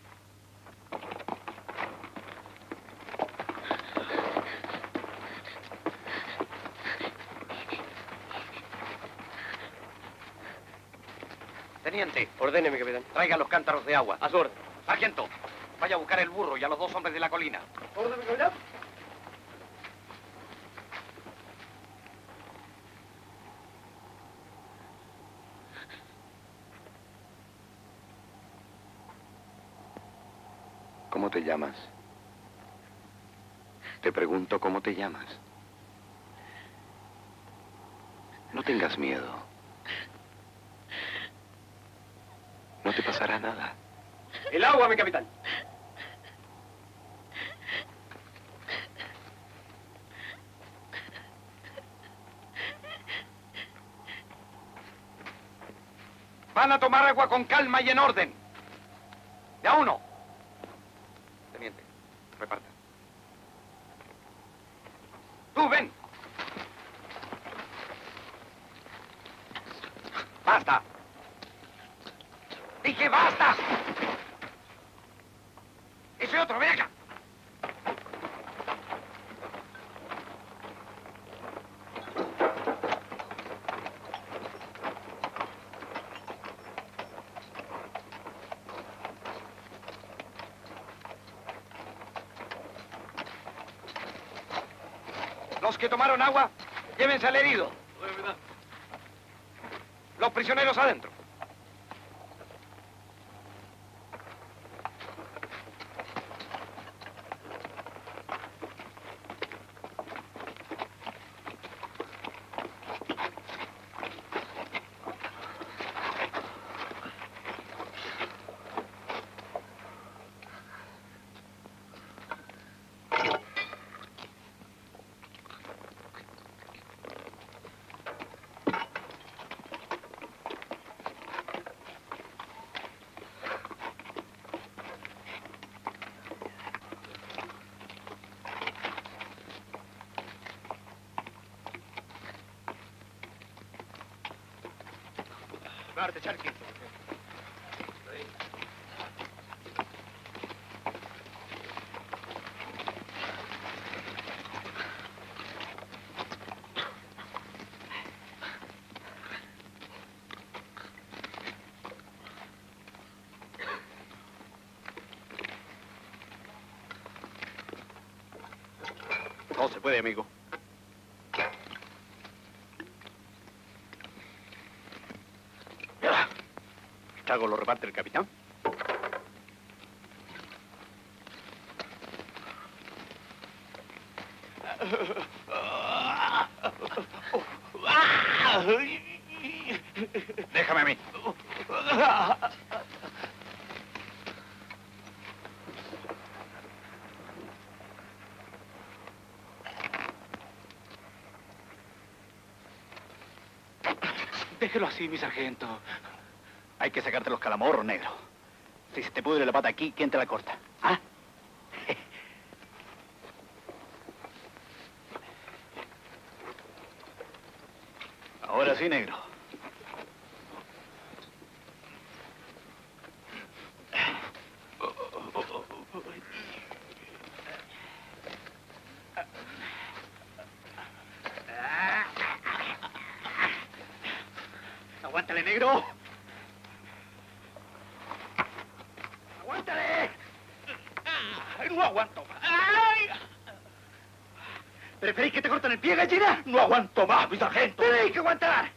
Teniente. Ordene, mi capitán. Traiga los cántaros de agua. A su orden. Sargento, vaya a buscar el burro y a los dos hombres de la colina. Orden, mi capitán. ¿Cómo te llamas? Te pregunto cómo te llamas. No tengas miedo. No te pasará nada. El agua, mi capitán. Van a tomar agua con calma y en orden. De a uno. Teniente, reparta. Tú, ven. ¡Basta! ¡Dije basta! ¡Ese otro, ven acá! Los que tomaron agua, llévense al herido. Los prisioneros adentro. Marte, Charqui. No se puede, amigo. ¿Chago lo reparte el capitán? Déjame a mí. Déjelo así, mi sargento. Hay que sacarte los calamorros, negro. Si se te pudre la pata aquí, ¿quién te la corta? ¿Ah? Ahora sí, negro. Aguántale, negro. ¡Aguántale! ¡Ay, no aguanto más! ¡Ay! ¿Preferís que te corten el pie, gallina? No aguanto más, mi sargento. Tenéis que aguantar.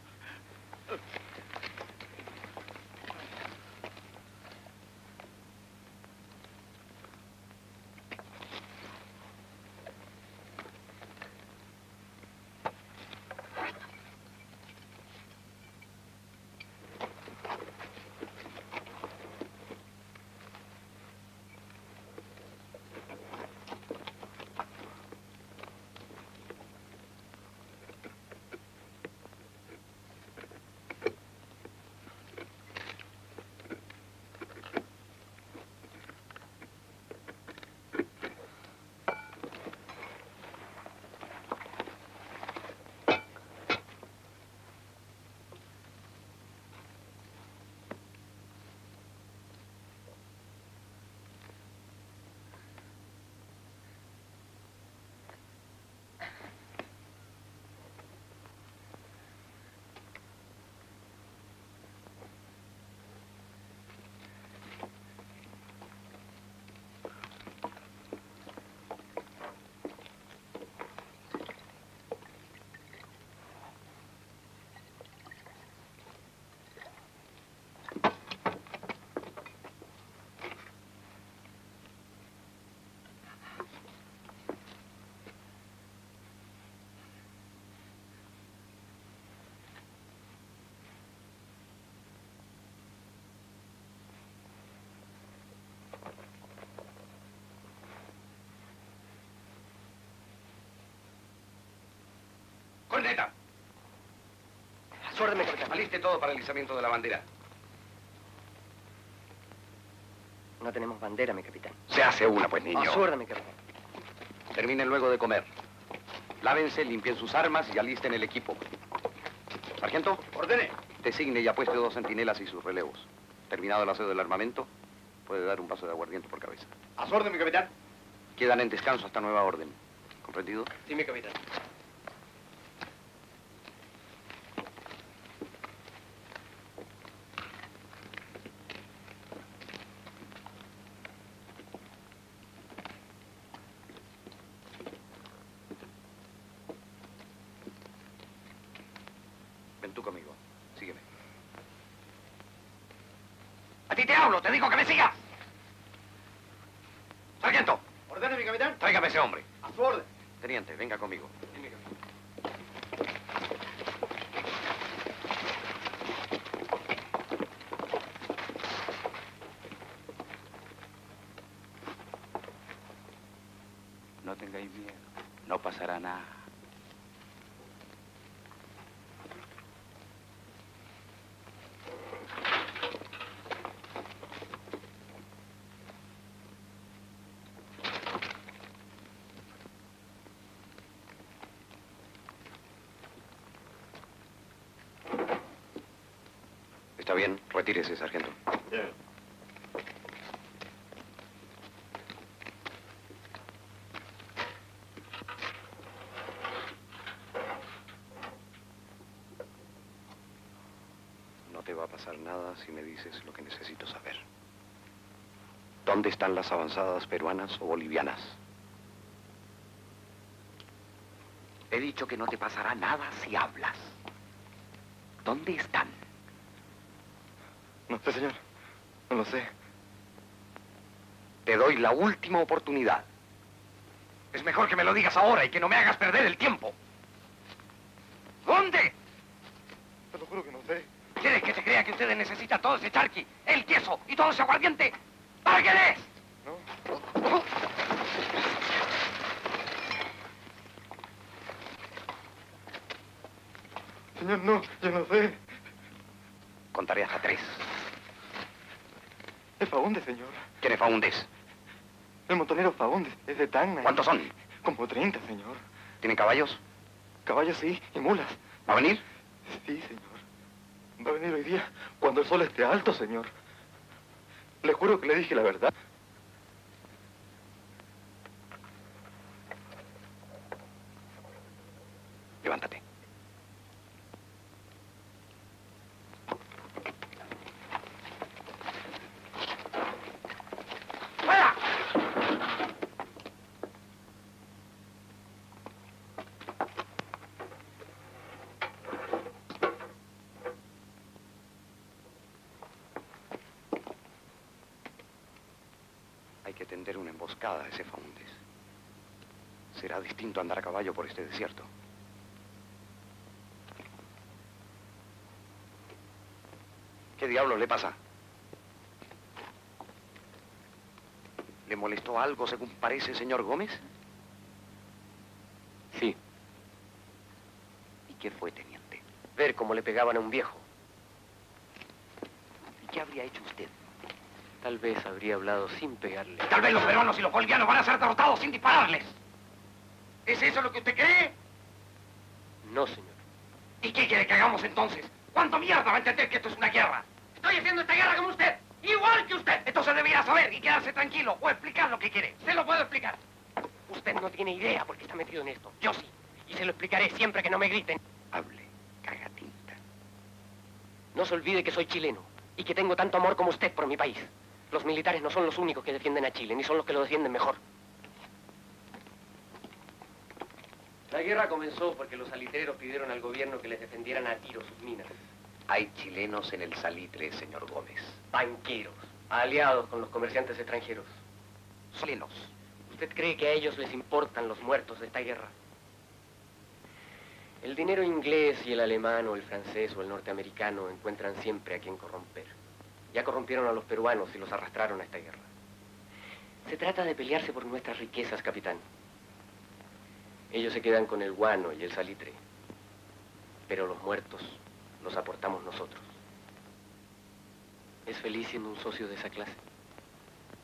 ¡Corneta! A su orden, capitán. Aliste todo para el izamiento de la bandera. No tenemos bandera, mi capitán. Se hace una, pues, niño. A su orden, mi capitán. Terminen luego de comer. Lávense, limpien sus armas y alisten el equipo. Sargento. Ordene. Designe y apueste dos centinelas y sus relevos. Terminado el aseo del armamento, puede dar un vaso de aguardiente por cabeza. A su orden, mi capitán. Quedan en descanso hasta nueva orden. ¿Comprendido? Sí, mi capitán. Ven tú conmigo. Sígueme. A ti te hablo, te digo que me sigas. Sargento. Ordene, mi capitán. Tráigame ese hombre. A su orden. Teniente, venga conmigo. Sí, mi capitán. No tengáis miedo. No pasará nada. Está bien, retírese, sargento. Bien. No te va a pasar nada si me dices lo que necesito saber. ¿Dónde están las avanzadas peruanas o bolivianas? He dicho que no te pasará nada si hablas. ¿Dónde están? No sé, señor. No lo sé. Te doy la última oportunidad. Es mejor que me lo digas ahora y que no me hagas perder el tiempo. ¿Dónde? Te lo juro que no sé. ¿Quieres que te crea que ustedes necesitan todo ese charqui, el queso y todo ese aguardiente? ¡Lárgueles! No. Señor, no, yo no sé. Contaré hasta tres. Es Faúndez, señor. ¿Quién es Faúndez? El montonero Faúndez, es de Tacna. ¿Cuántos son? Como treinta, señor. ¿Tienen caballos? Caballos sí, y mulas. ¿Va a venir? Sí, señor. Va a venir hoy día, cuando el sol esté alto, señor. Le juro que le dije la verdad. Levántate. ¡Fuera! Hay que tender una emboscada a ese Faúndez. Será distinto andar a caballo por este desierto. ¿Qué diablos le pasa? ¿Le molestó algo, según parece, señor Gómez? Sí. ¿Y qué fue, teniente? Ver cómo le pegaban a un viejo. ¿Y qué habría hecho usted? Tal vez habría hablado sin pegarle. Tal vez los peruanos y los bolivianos van a ser derrotados sin dispararles. ¿Es eso lo que usted cree? No, señor. ¿Y qué quiere que hagamos entonces? ¿Cuánto mierda va a entender que esto es una guerra? Estoy haciendo esta guerra como usted, igual que usted. Entonces debería saber y quedarse tranquilo o explicar lo que quiere. Se lo puedo explicar. Usted no tiene idea por qué está metido en esto. Yo sí. Y se lo explicaré siempre que no me griten. Hable, cagatinta. No se olvide que soy chileno y que tengo tanto amor como usted por mi país. Los militares no son los únicos que defienden a Chile, ni son los que lo defienden mejor. La guerra comenzó porque los salitreros pidieron al gobierno que les defendieran a tiro sus minas. Hay chilenos en el salitre, señor Gómez. Banqueros, aliados con los comerciantes extranjeros. Chilenos. ¿Usted cree que a ellos les importan los muertos de esta guerra? El dinero inglés y el alemán o el francés o el norteamericano encuentran siempre a quien corromper. Ya corrompieron a los peruanos y los arrastraron a esta guerra. Se trata de pelearse por nuestras riquezas, capitán. Ellos se quedan con el guano y el salitre. Pero los muertos los aportamos nosotros. ¿Es feliz siendo un socio de esa clase?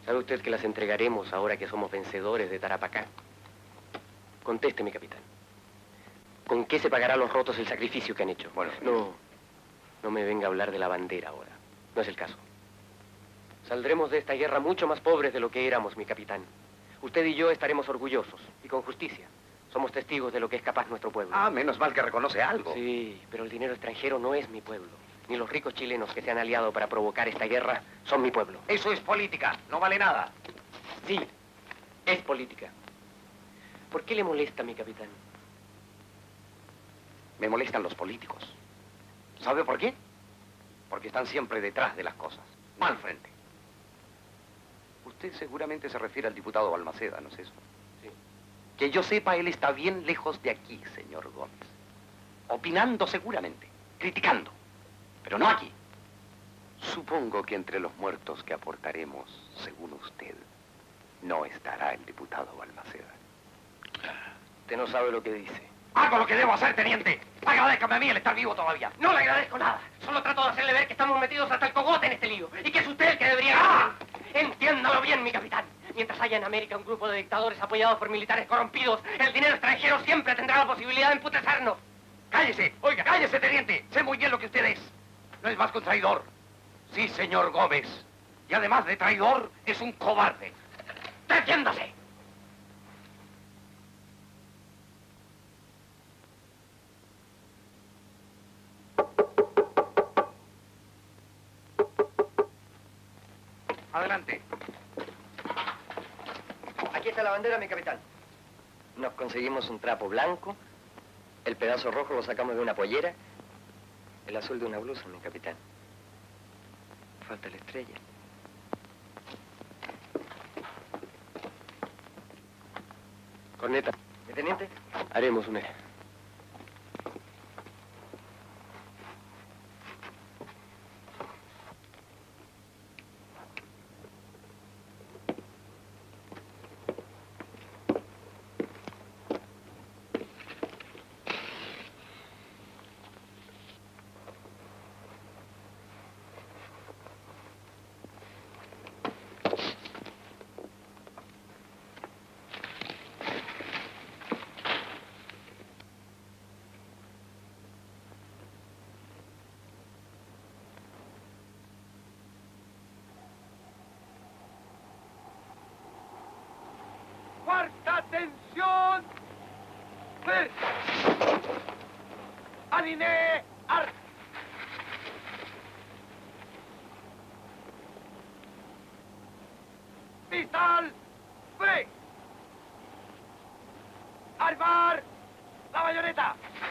¿Sabe usted que las entregaremos ahora que somos vencedores de Tarapacá? Conteste, mi capitán. ¿Con qué se pagará a los rotos el sacrificio que han hecho? Bueno, no, no me venga a hablar de la bandera ahora. No es el caso. Saldremos de esta guerra mucho más pobres de lo que éramos, mi capitán. Usted y yo estaremos orgullosos, y con justicia. Somos testigos de lo que es capaz nuestro pueblo. Ah, menos mal que reconoce algo. Sí, pero el dinero extranjero no es mi pueblo. Ni los ricos chilenos que se han aliado para provocar esta guerra son mi pueblo. Eso es política, no vale nada. Sí, es política. ¿Por qué le molesta, mi capitán? Me molestan los políticos. ¿Sabe por qué? Porque están siempre detrás de las cosas, no al frente. Usted seguramente se refiere al diputado Balmaceda, ¿no es eso? Sí. Que yo sepa, él está bien lejos de aquí, señor Gómez. Opinando seguramente, criticando, pero no aquí. Supongo que entre los muertos que aportaremos, según usted, no estará el diputado Balmaceda. Usted no sabe lo que dice. ¡Hago lo que debo hacer, teniente! Agradézcame a mí el estar vivo todavía. No le agradezco nada. Solo trato de hacerle ver que estamos metidos hasta el cogote en este lío. Y que es usted el que debería... ¡Ah! Entiéndalo bien, mi capitán. Mientras haya en América un grupo de dictadores apoyados por militares corrompidos, el dinero extranjero siempre tendrá la posibilidad de emputecernos. ¡Cállese! Oiga, cállese, teniente. Sé muy bien lo que usted es. No es más que un traidor. Sí, señor Gómez. Y además de traidor, es un cobarde. ¡Defiéndase! Adelante. Aquí está la bandera, mi capitán. Nos conseguimos un trapo blanco, el pedazo rojo lo sacamos de una pollera, el azul de una blusa, mi capitán. Falta la estrella. Corneta. ¿Mi teniente? Haremos una. ¡Cuarta atención! ¡Ver! ¡Alinear! ¡Pistol! ¡Free! ¡Armar! ¡La bayoneta!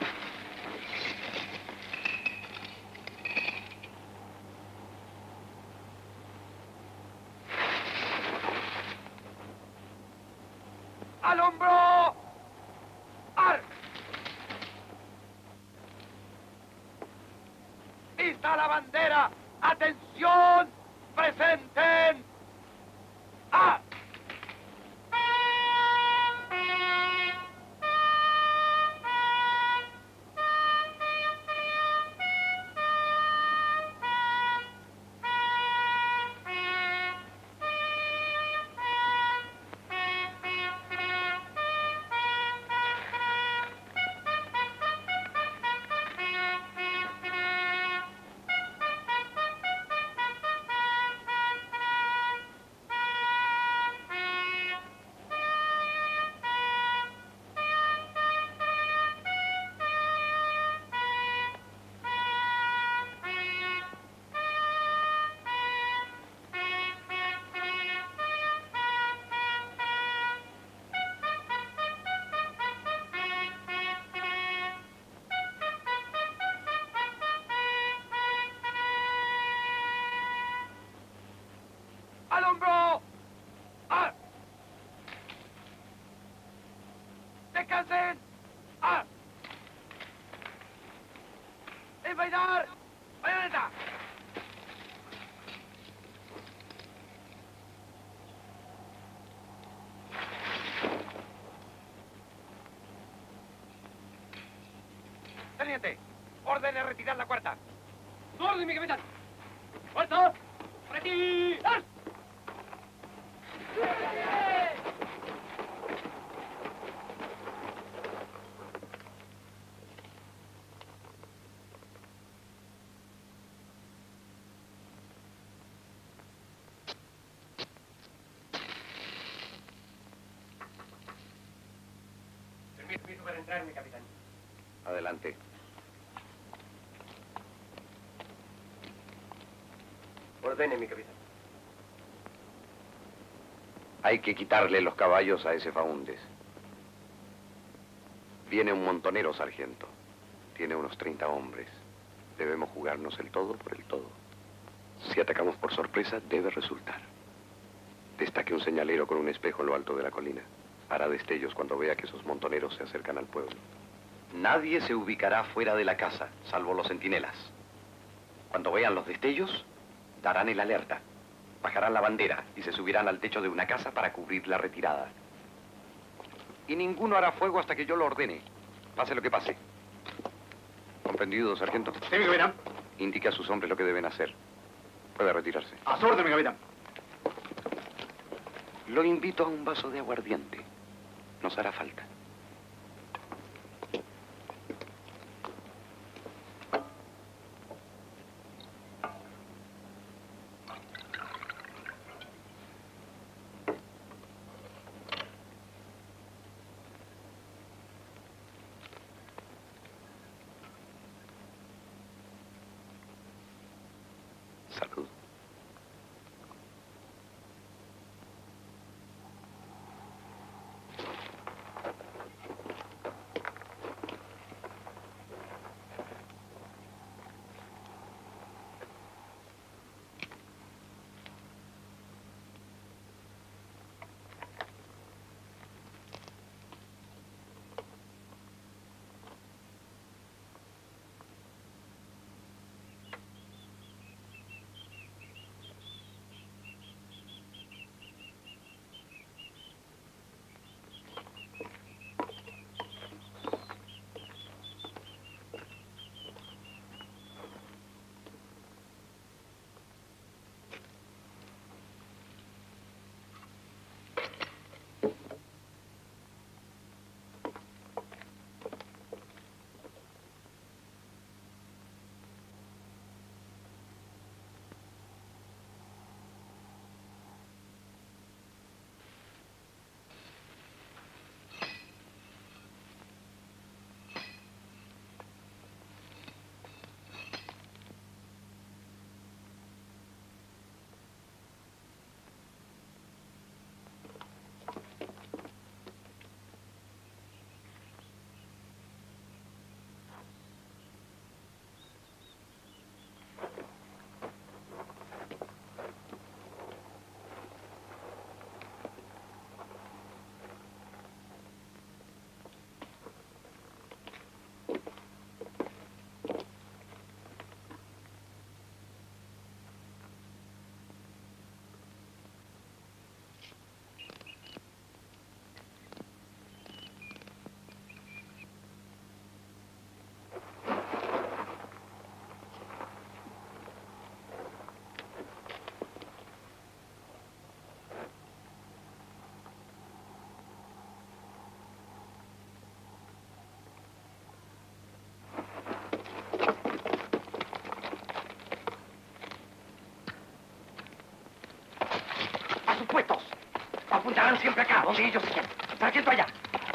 ¡Al hombro! ¡Ar! ¡Vista la bandera! ¡Atención! ¡Presenten! ¡A! ¡Al hombro! ¡Ah! ¡Descansen! ¡Ah! ¡Envainar! ¡Bayoneta! Teniente, ordene retirar la cuarta. ¡Su orden, mi capitán! ¡Cuarto! ¡Retirar! Permiso para entrar, mi capitán. Adelante. Ordene, mi capitán. Hay que quitarle los caballos a ese Faúndez. Viene un montonero, sargento. Tiene unos treinta hombres. Debemos jugarnos el todo por el todo. Si atacamos por sorpresa, debe resultar. Destaque un señalero con un espejo en lo alto de la colina. Hará destellos cuando vea que esos montoneros se acercan al pueblo. Nadie se ubicará fuera de la casa, salvo los centinelas. Cuando vean los destellos, darán el alerta. Bajarán la bandera y se subirán al techo de una casa para cubrir la retirada. Y ninguno hará fuego hasta que yo lo ordene, pase lo que pase. ¿Comprendido, sargento? Sí, mi capitán. Indique a sus hombres lo que deben hacer. Puede retirarse. A su orden, mi capitán. Lo invito a un vaso de aguardiente. Nos hará falta. Salud. Puestos. Apuntarán siempre acá, donde ellos siguen. Sargento allá.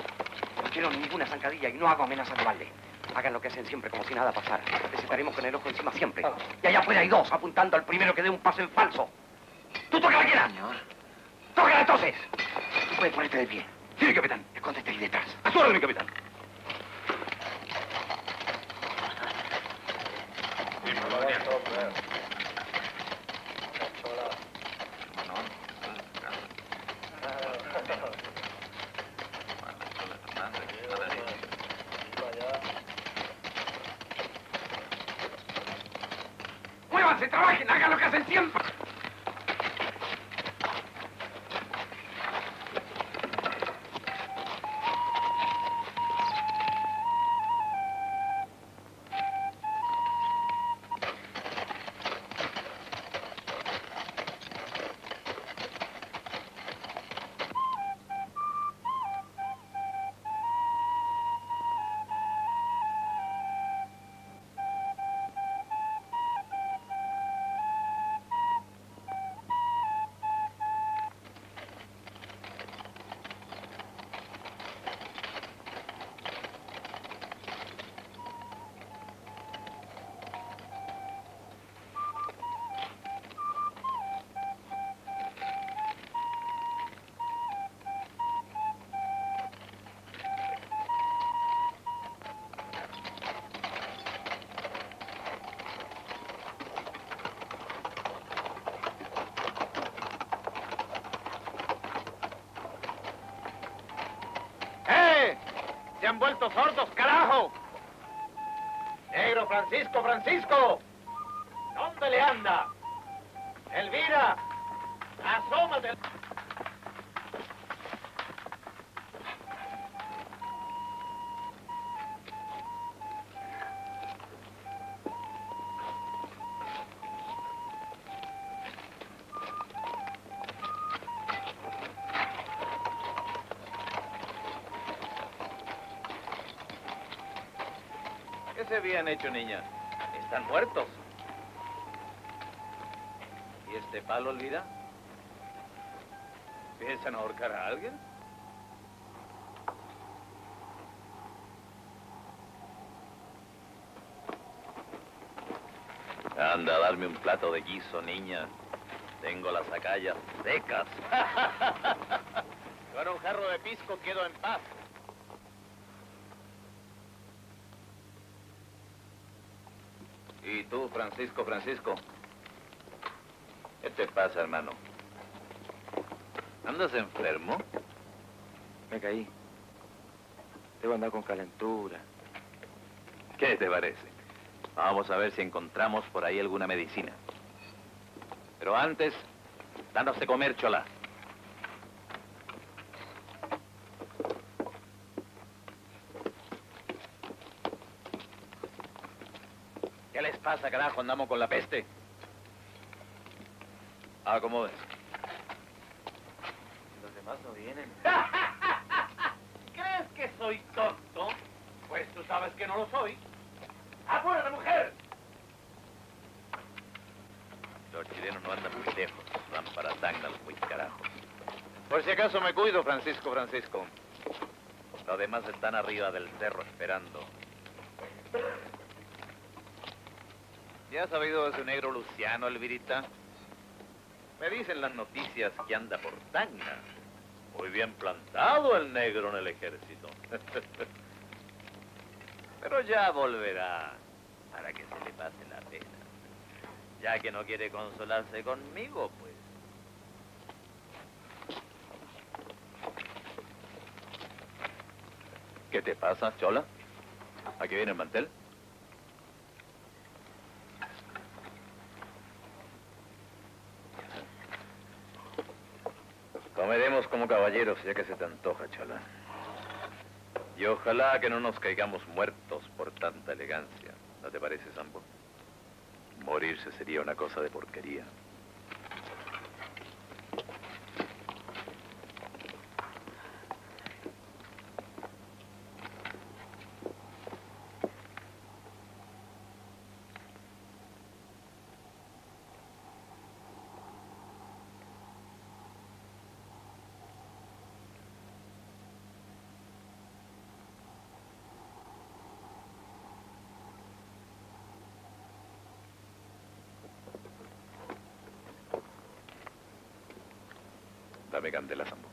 No quiero ninguna zancadilla y no hago amenazas de balde. Hagan lo que hacen siempre como si nada pasara. Les estaremos con el ojo encima siempre. Y allá afuera hay dos apuntando al primero que dé un paso en falso. ¡Tú toca la queda! Señor. ¡Tócala entonces! Tú puedes ponerte de pie. Sí, mi capitán. Escóndete ahí detrás. A su orden, mi capitán. ¡Muévanse, trabajen, hagan lo que hacen siempre! han vuelto sordos, carajo! Negro Francisco, Francisco. ¿Dónde le anda? Elvira, asómate. ¿Qué se habían hecho, niña? Están muertos. ¿Y este palo, Elvira? ¿Piensan ahorcar a alguien? Anda, darme un plato de guiso, niña. Tengo las agallas secas. Con un jarro de pisco quedo en paz. ¿Y tú, Francisco, Francisco? ¿Qué te pasa, hermano? ¿Andas enfermo? Me caí. Debo andar con calentura. ¿Qué te parece? Vamos a ver si encontramos por ahí alguna medicina. Pero antes, danos de comer, chola. ¿Qué les pasa, carajo? Andamos con la peste. Ah, ¿cómo ves? Los demás no vienen. ¿Crees que soy tonto? Pues tú sabes que no lo soy. ¡Apúrate, mujer! Los chilenos no andan muy lejos. Van para Tacna los muy carajos. Por si acaso me cuido, Francisco, Francisco. Los demás están arriba del cerro esperando. ¿Ya has sabido de ese negro Luciano, Elvirita? Me dicen las noticias que anda por Tacna. Muy bien plantado el negro en el ejército. Pero ya volverá para que se le pase la pena. Ya que no quiere consolarse conmigo, pues. ¿Qué te pasa, chola? ¿Aquí viene el mantel? Comeremos como caballeros, ya que se te antoja, chola. Y ojalá que no nos caigamos muertos por tanta elegancia. ¿No te parece, Sambo? Morirse sería una cosa de porquería. Dame candela, Sambo.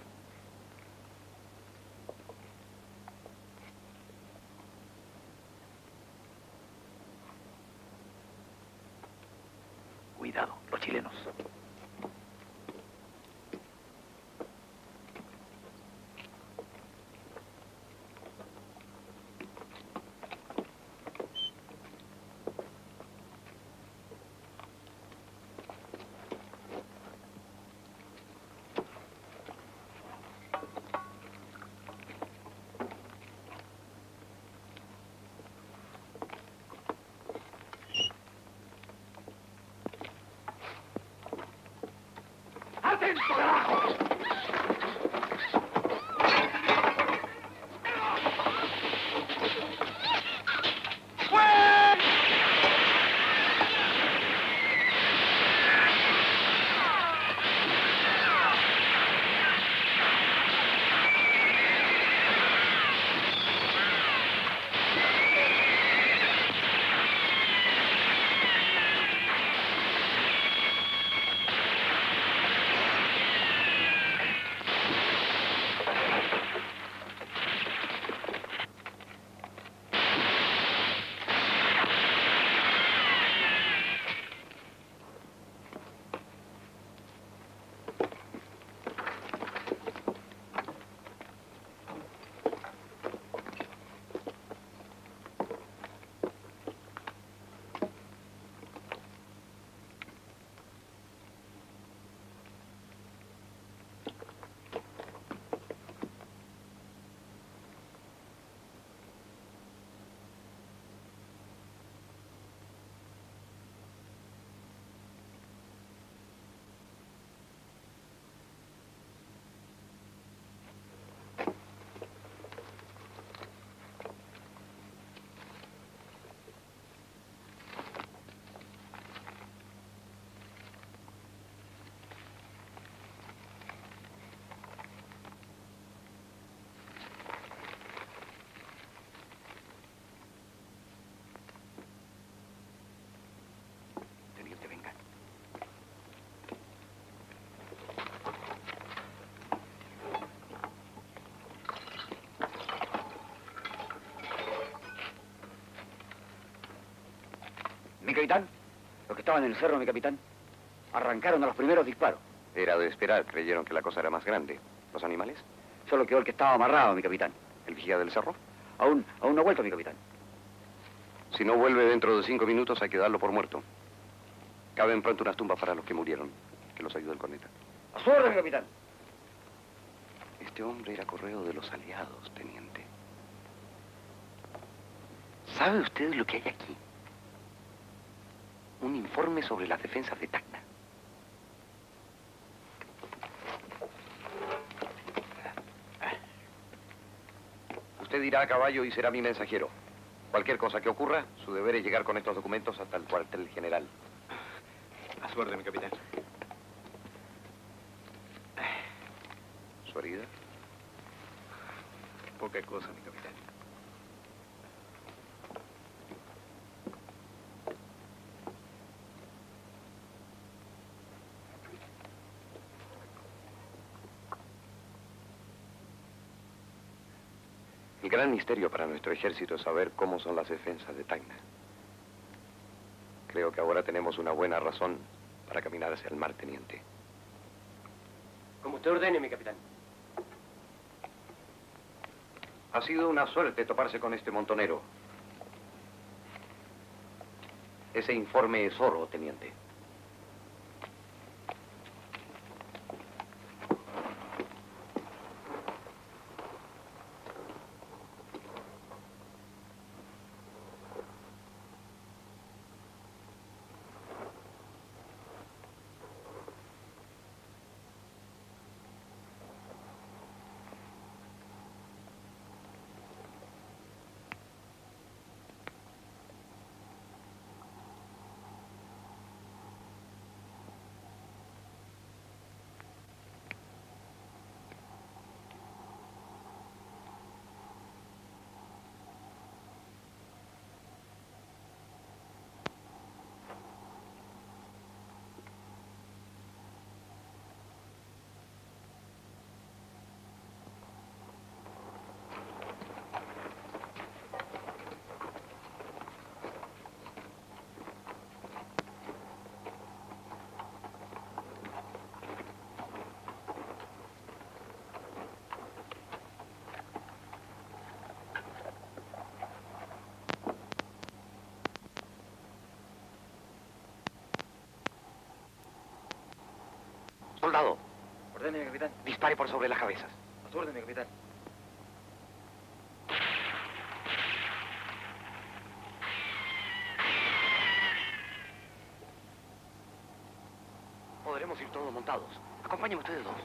Cuidado, los chilenos. ¡Atento, carajo! capitán? Los que estaban en el cerro, mi capitán, arrancaron a los primeros disparos. Era de esperar, creyeron que la cosa era más grande. ¿Los animales? Solo quedó el que estaba amarrado, mi capitán. ¿El vigía del cerro? Aún, aún no ha vuelto, mi capitán. Si no vuelve dentro de cinco minutos, hay que darlo por muerto. Caben pronto unas tumbas para los que murieron. Que los ayude el corneta. ¡A su orden, mi capitán! Este hombre era correo de los aliados, teniente. ¿Sabe usted lo que hay aquí? Un informe sobre las defensas de Tacna. Usted irá a caballo y será mi mensajero. Cualquier cosa que ocurra, su deber es llegar con estos documentos hasta el cuartel general. A su orden, mi capitán. ¿Su herida? Poca cosa, mi capitán. El gran misterio para nuestro ejército es saber cómo son las defensas de Tacna. Creo que ahora tenemos una buena razón para caminar hacia el mar, teniente. Como usted ordene, mi capitán. Ha sido una suerte toparse con este montonero. Ese informe es oro, teniente. Soldado. Ordene, mi capitán. Dispare por sobre las cabezas. A su orden, mi capitán. Podremos ir todos montados. Acompáñenme ustedes dos.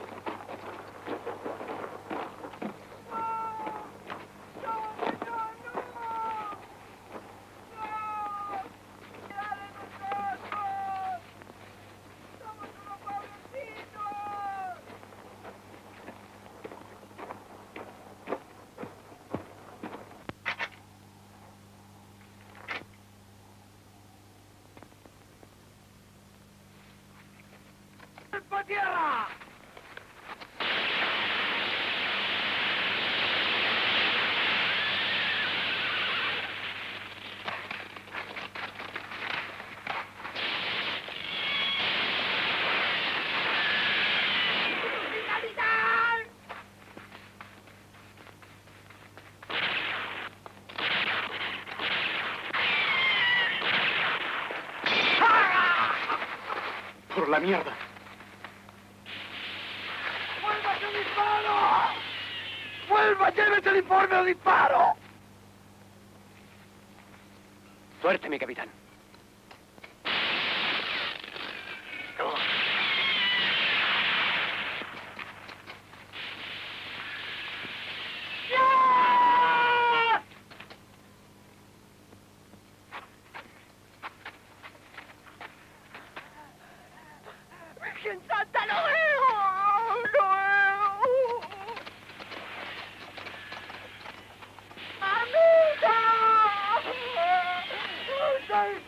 ¡Por tierra! Por la mierda. ¡Vuelva ese disparo! ¡Vuelva, llévese el informe o disparo! Suerte, mi capitán. ¡Virgen Santa, lo veo! ¡Lo veo! ¡Amiga! ¡Soy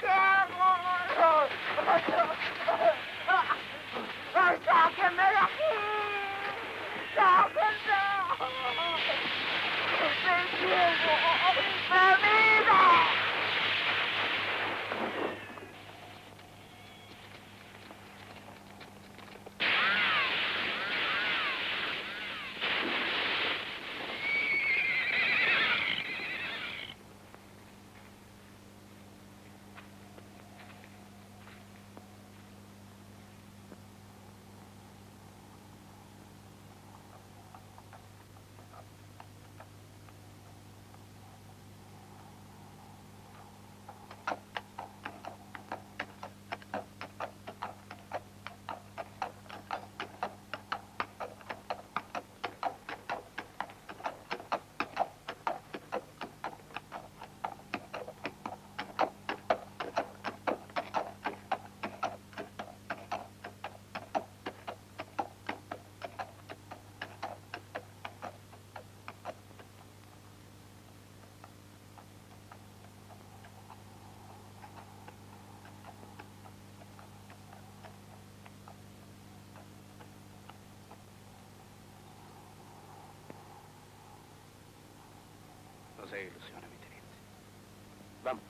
No se ilusiona, mi teniente. Vamos.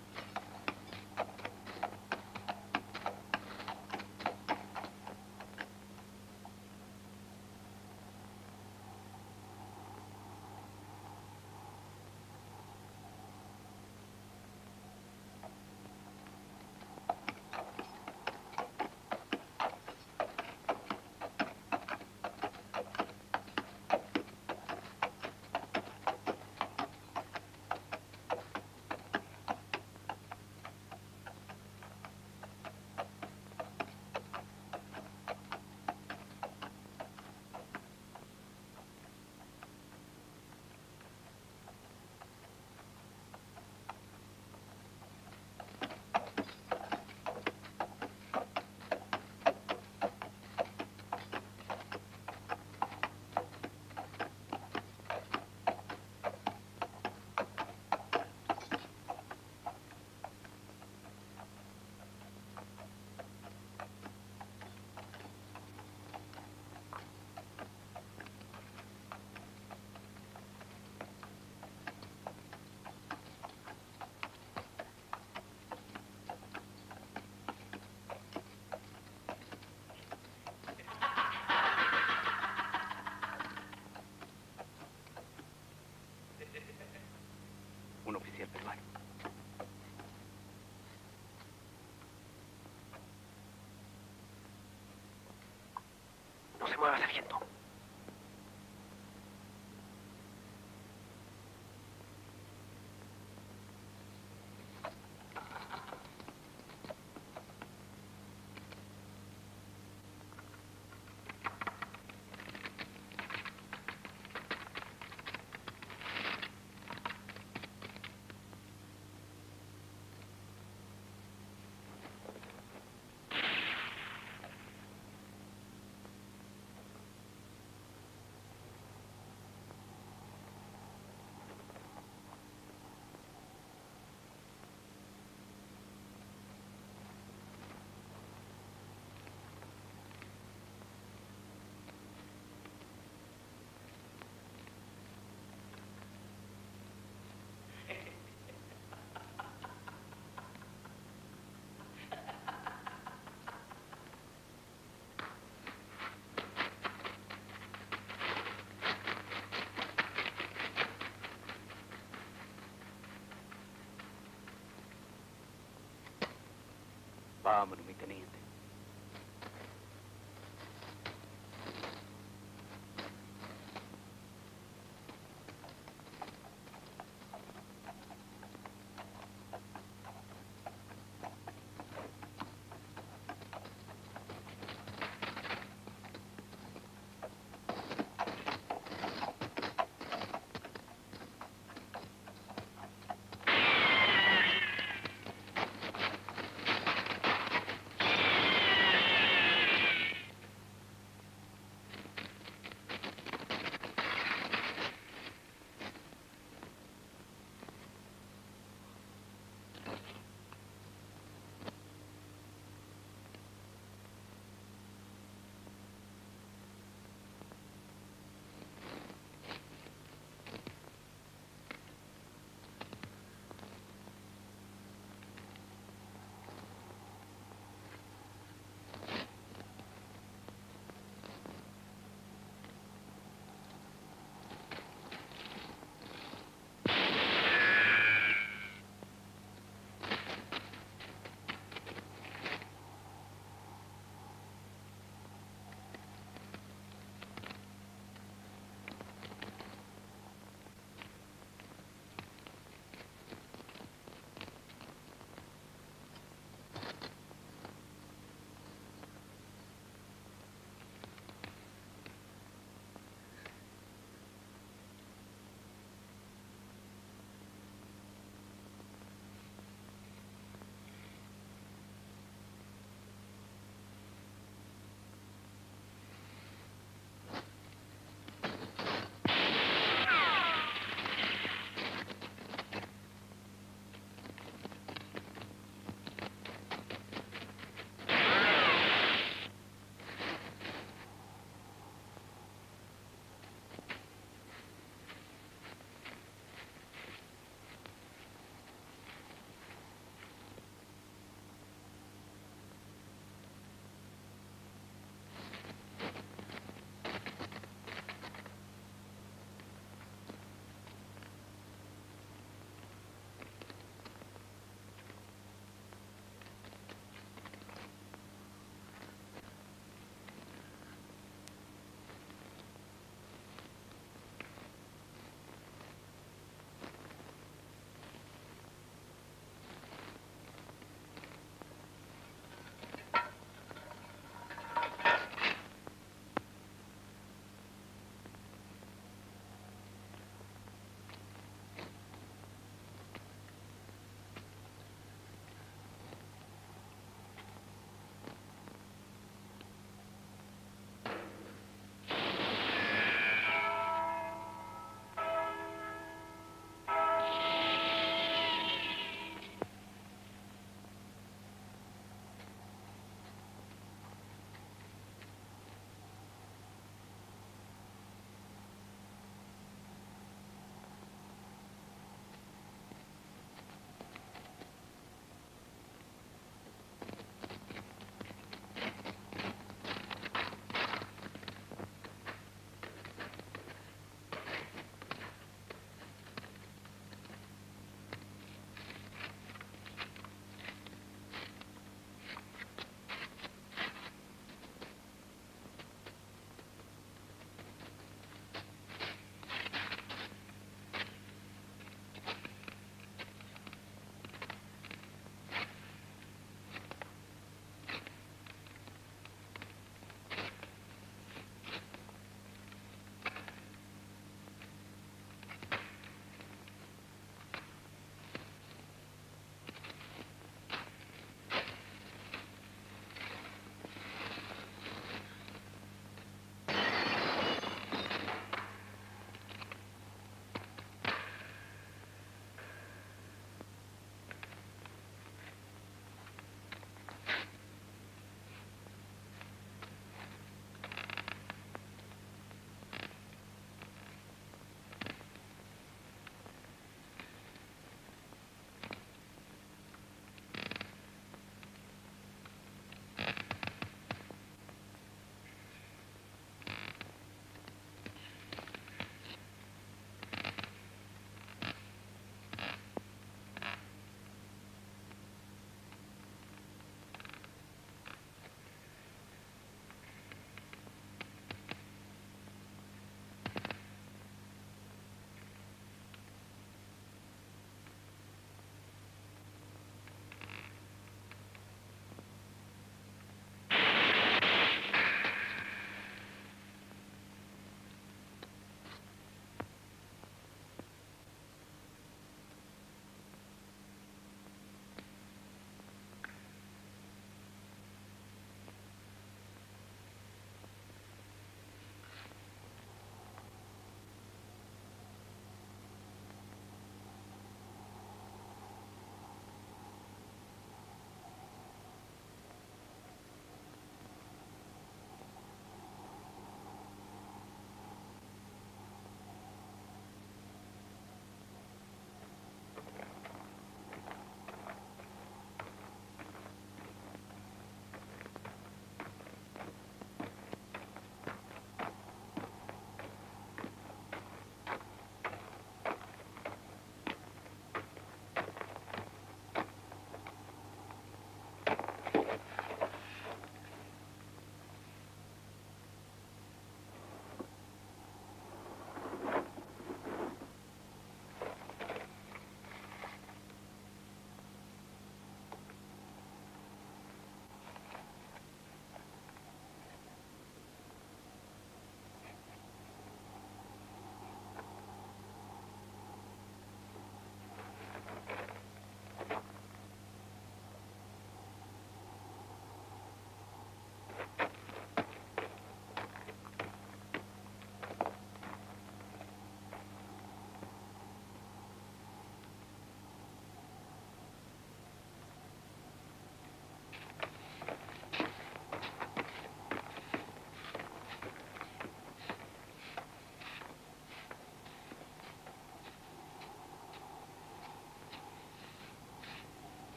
Un oficial peruano. No se mueva, sargento. Vámonos, mi teniente.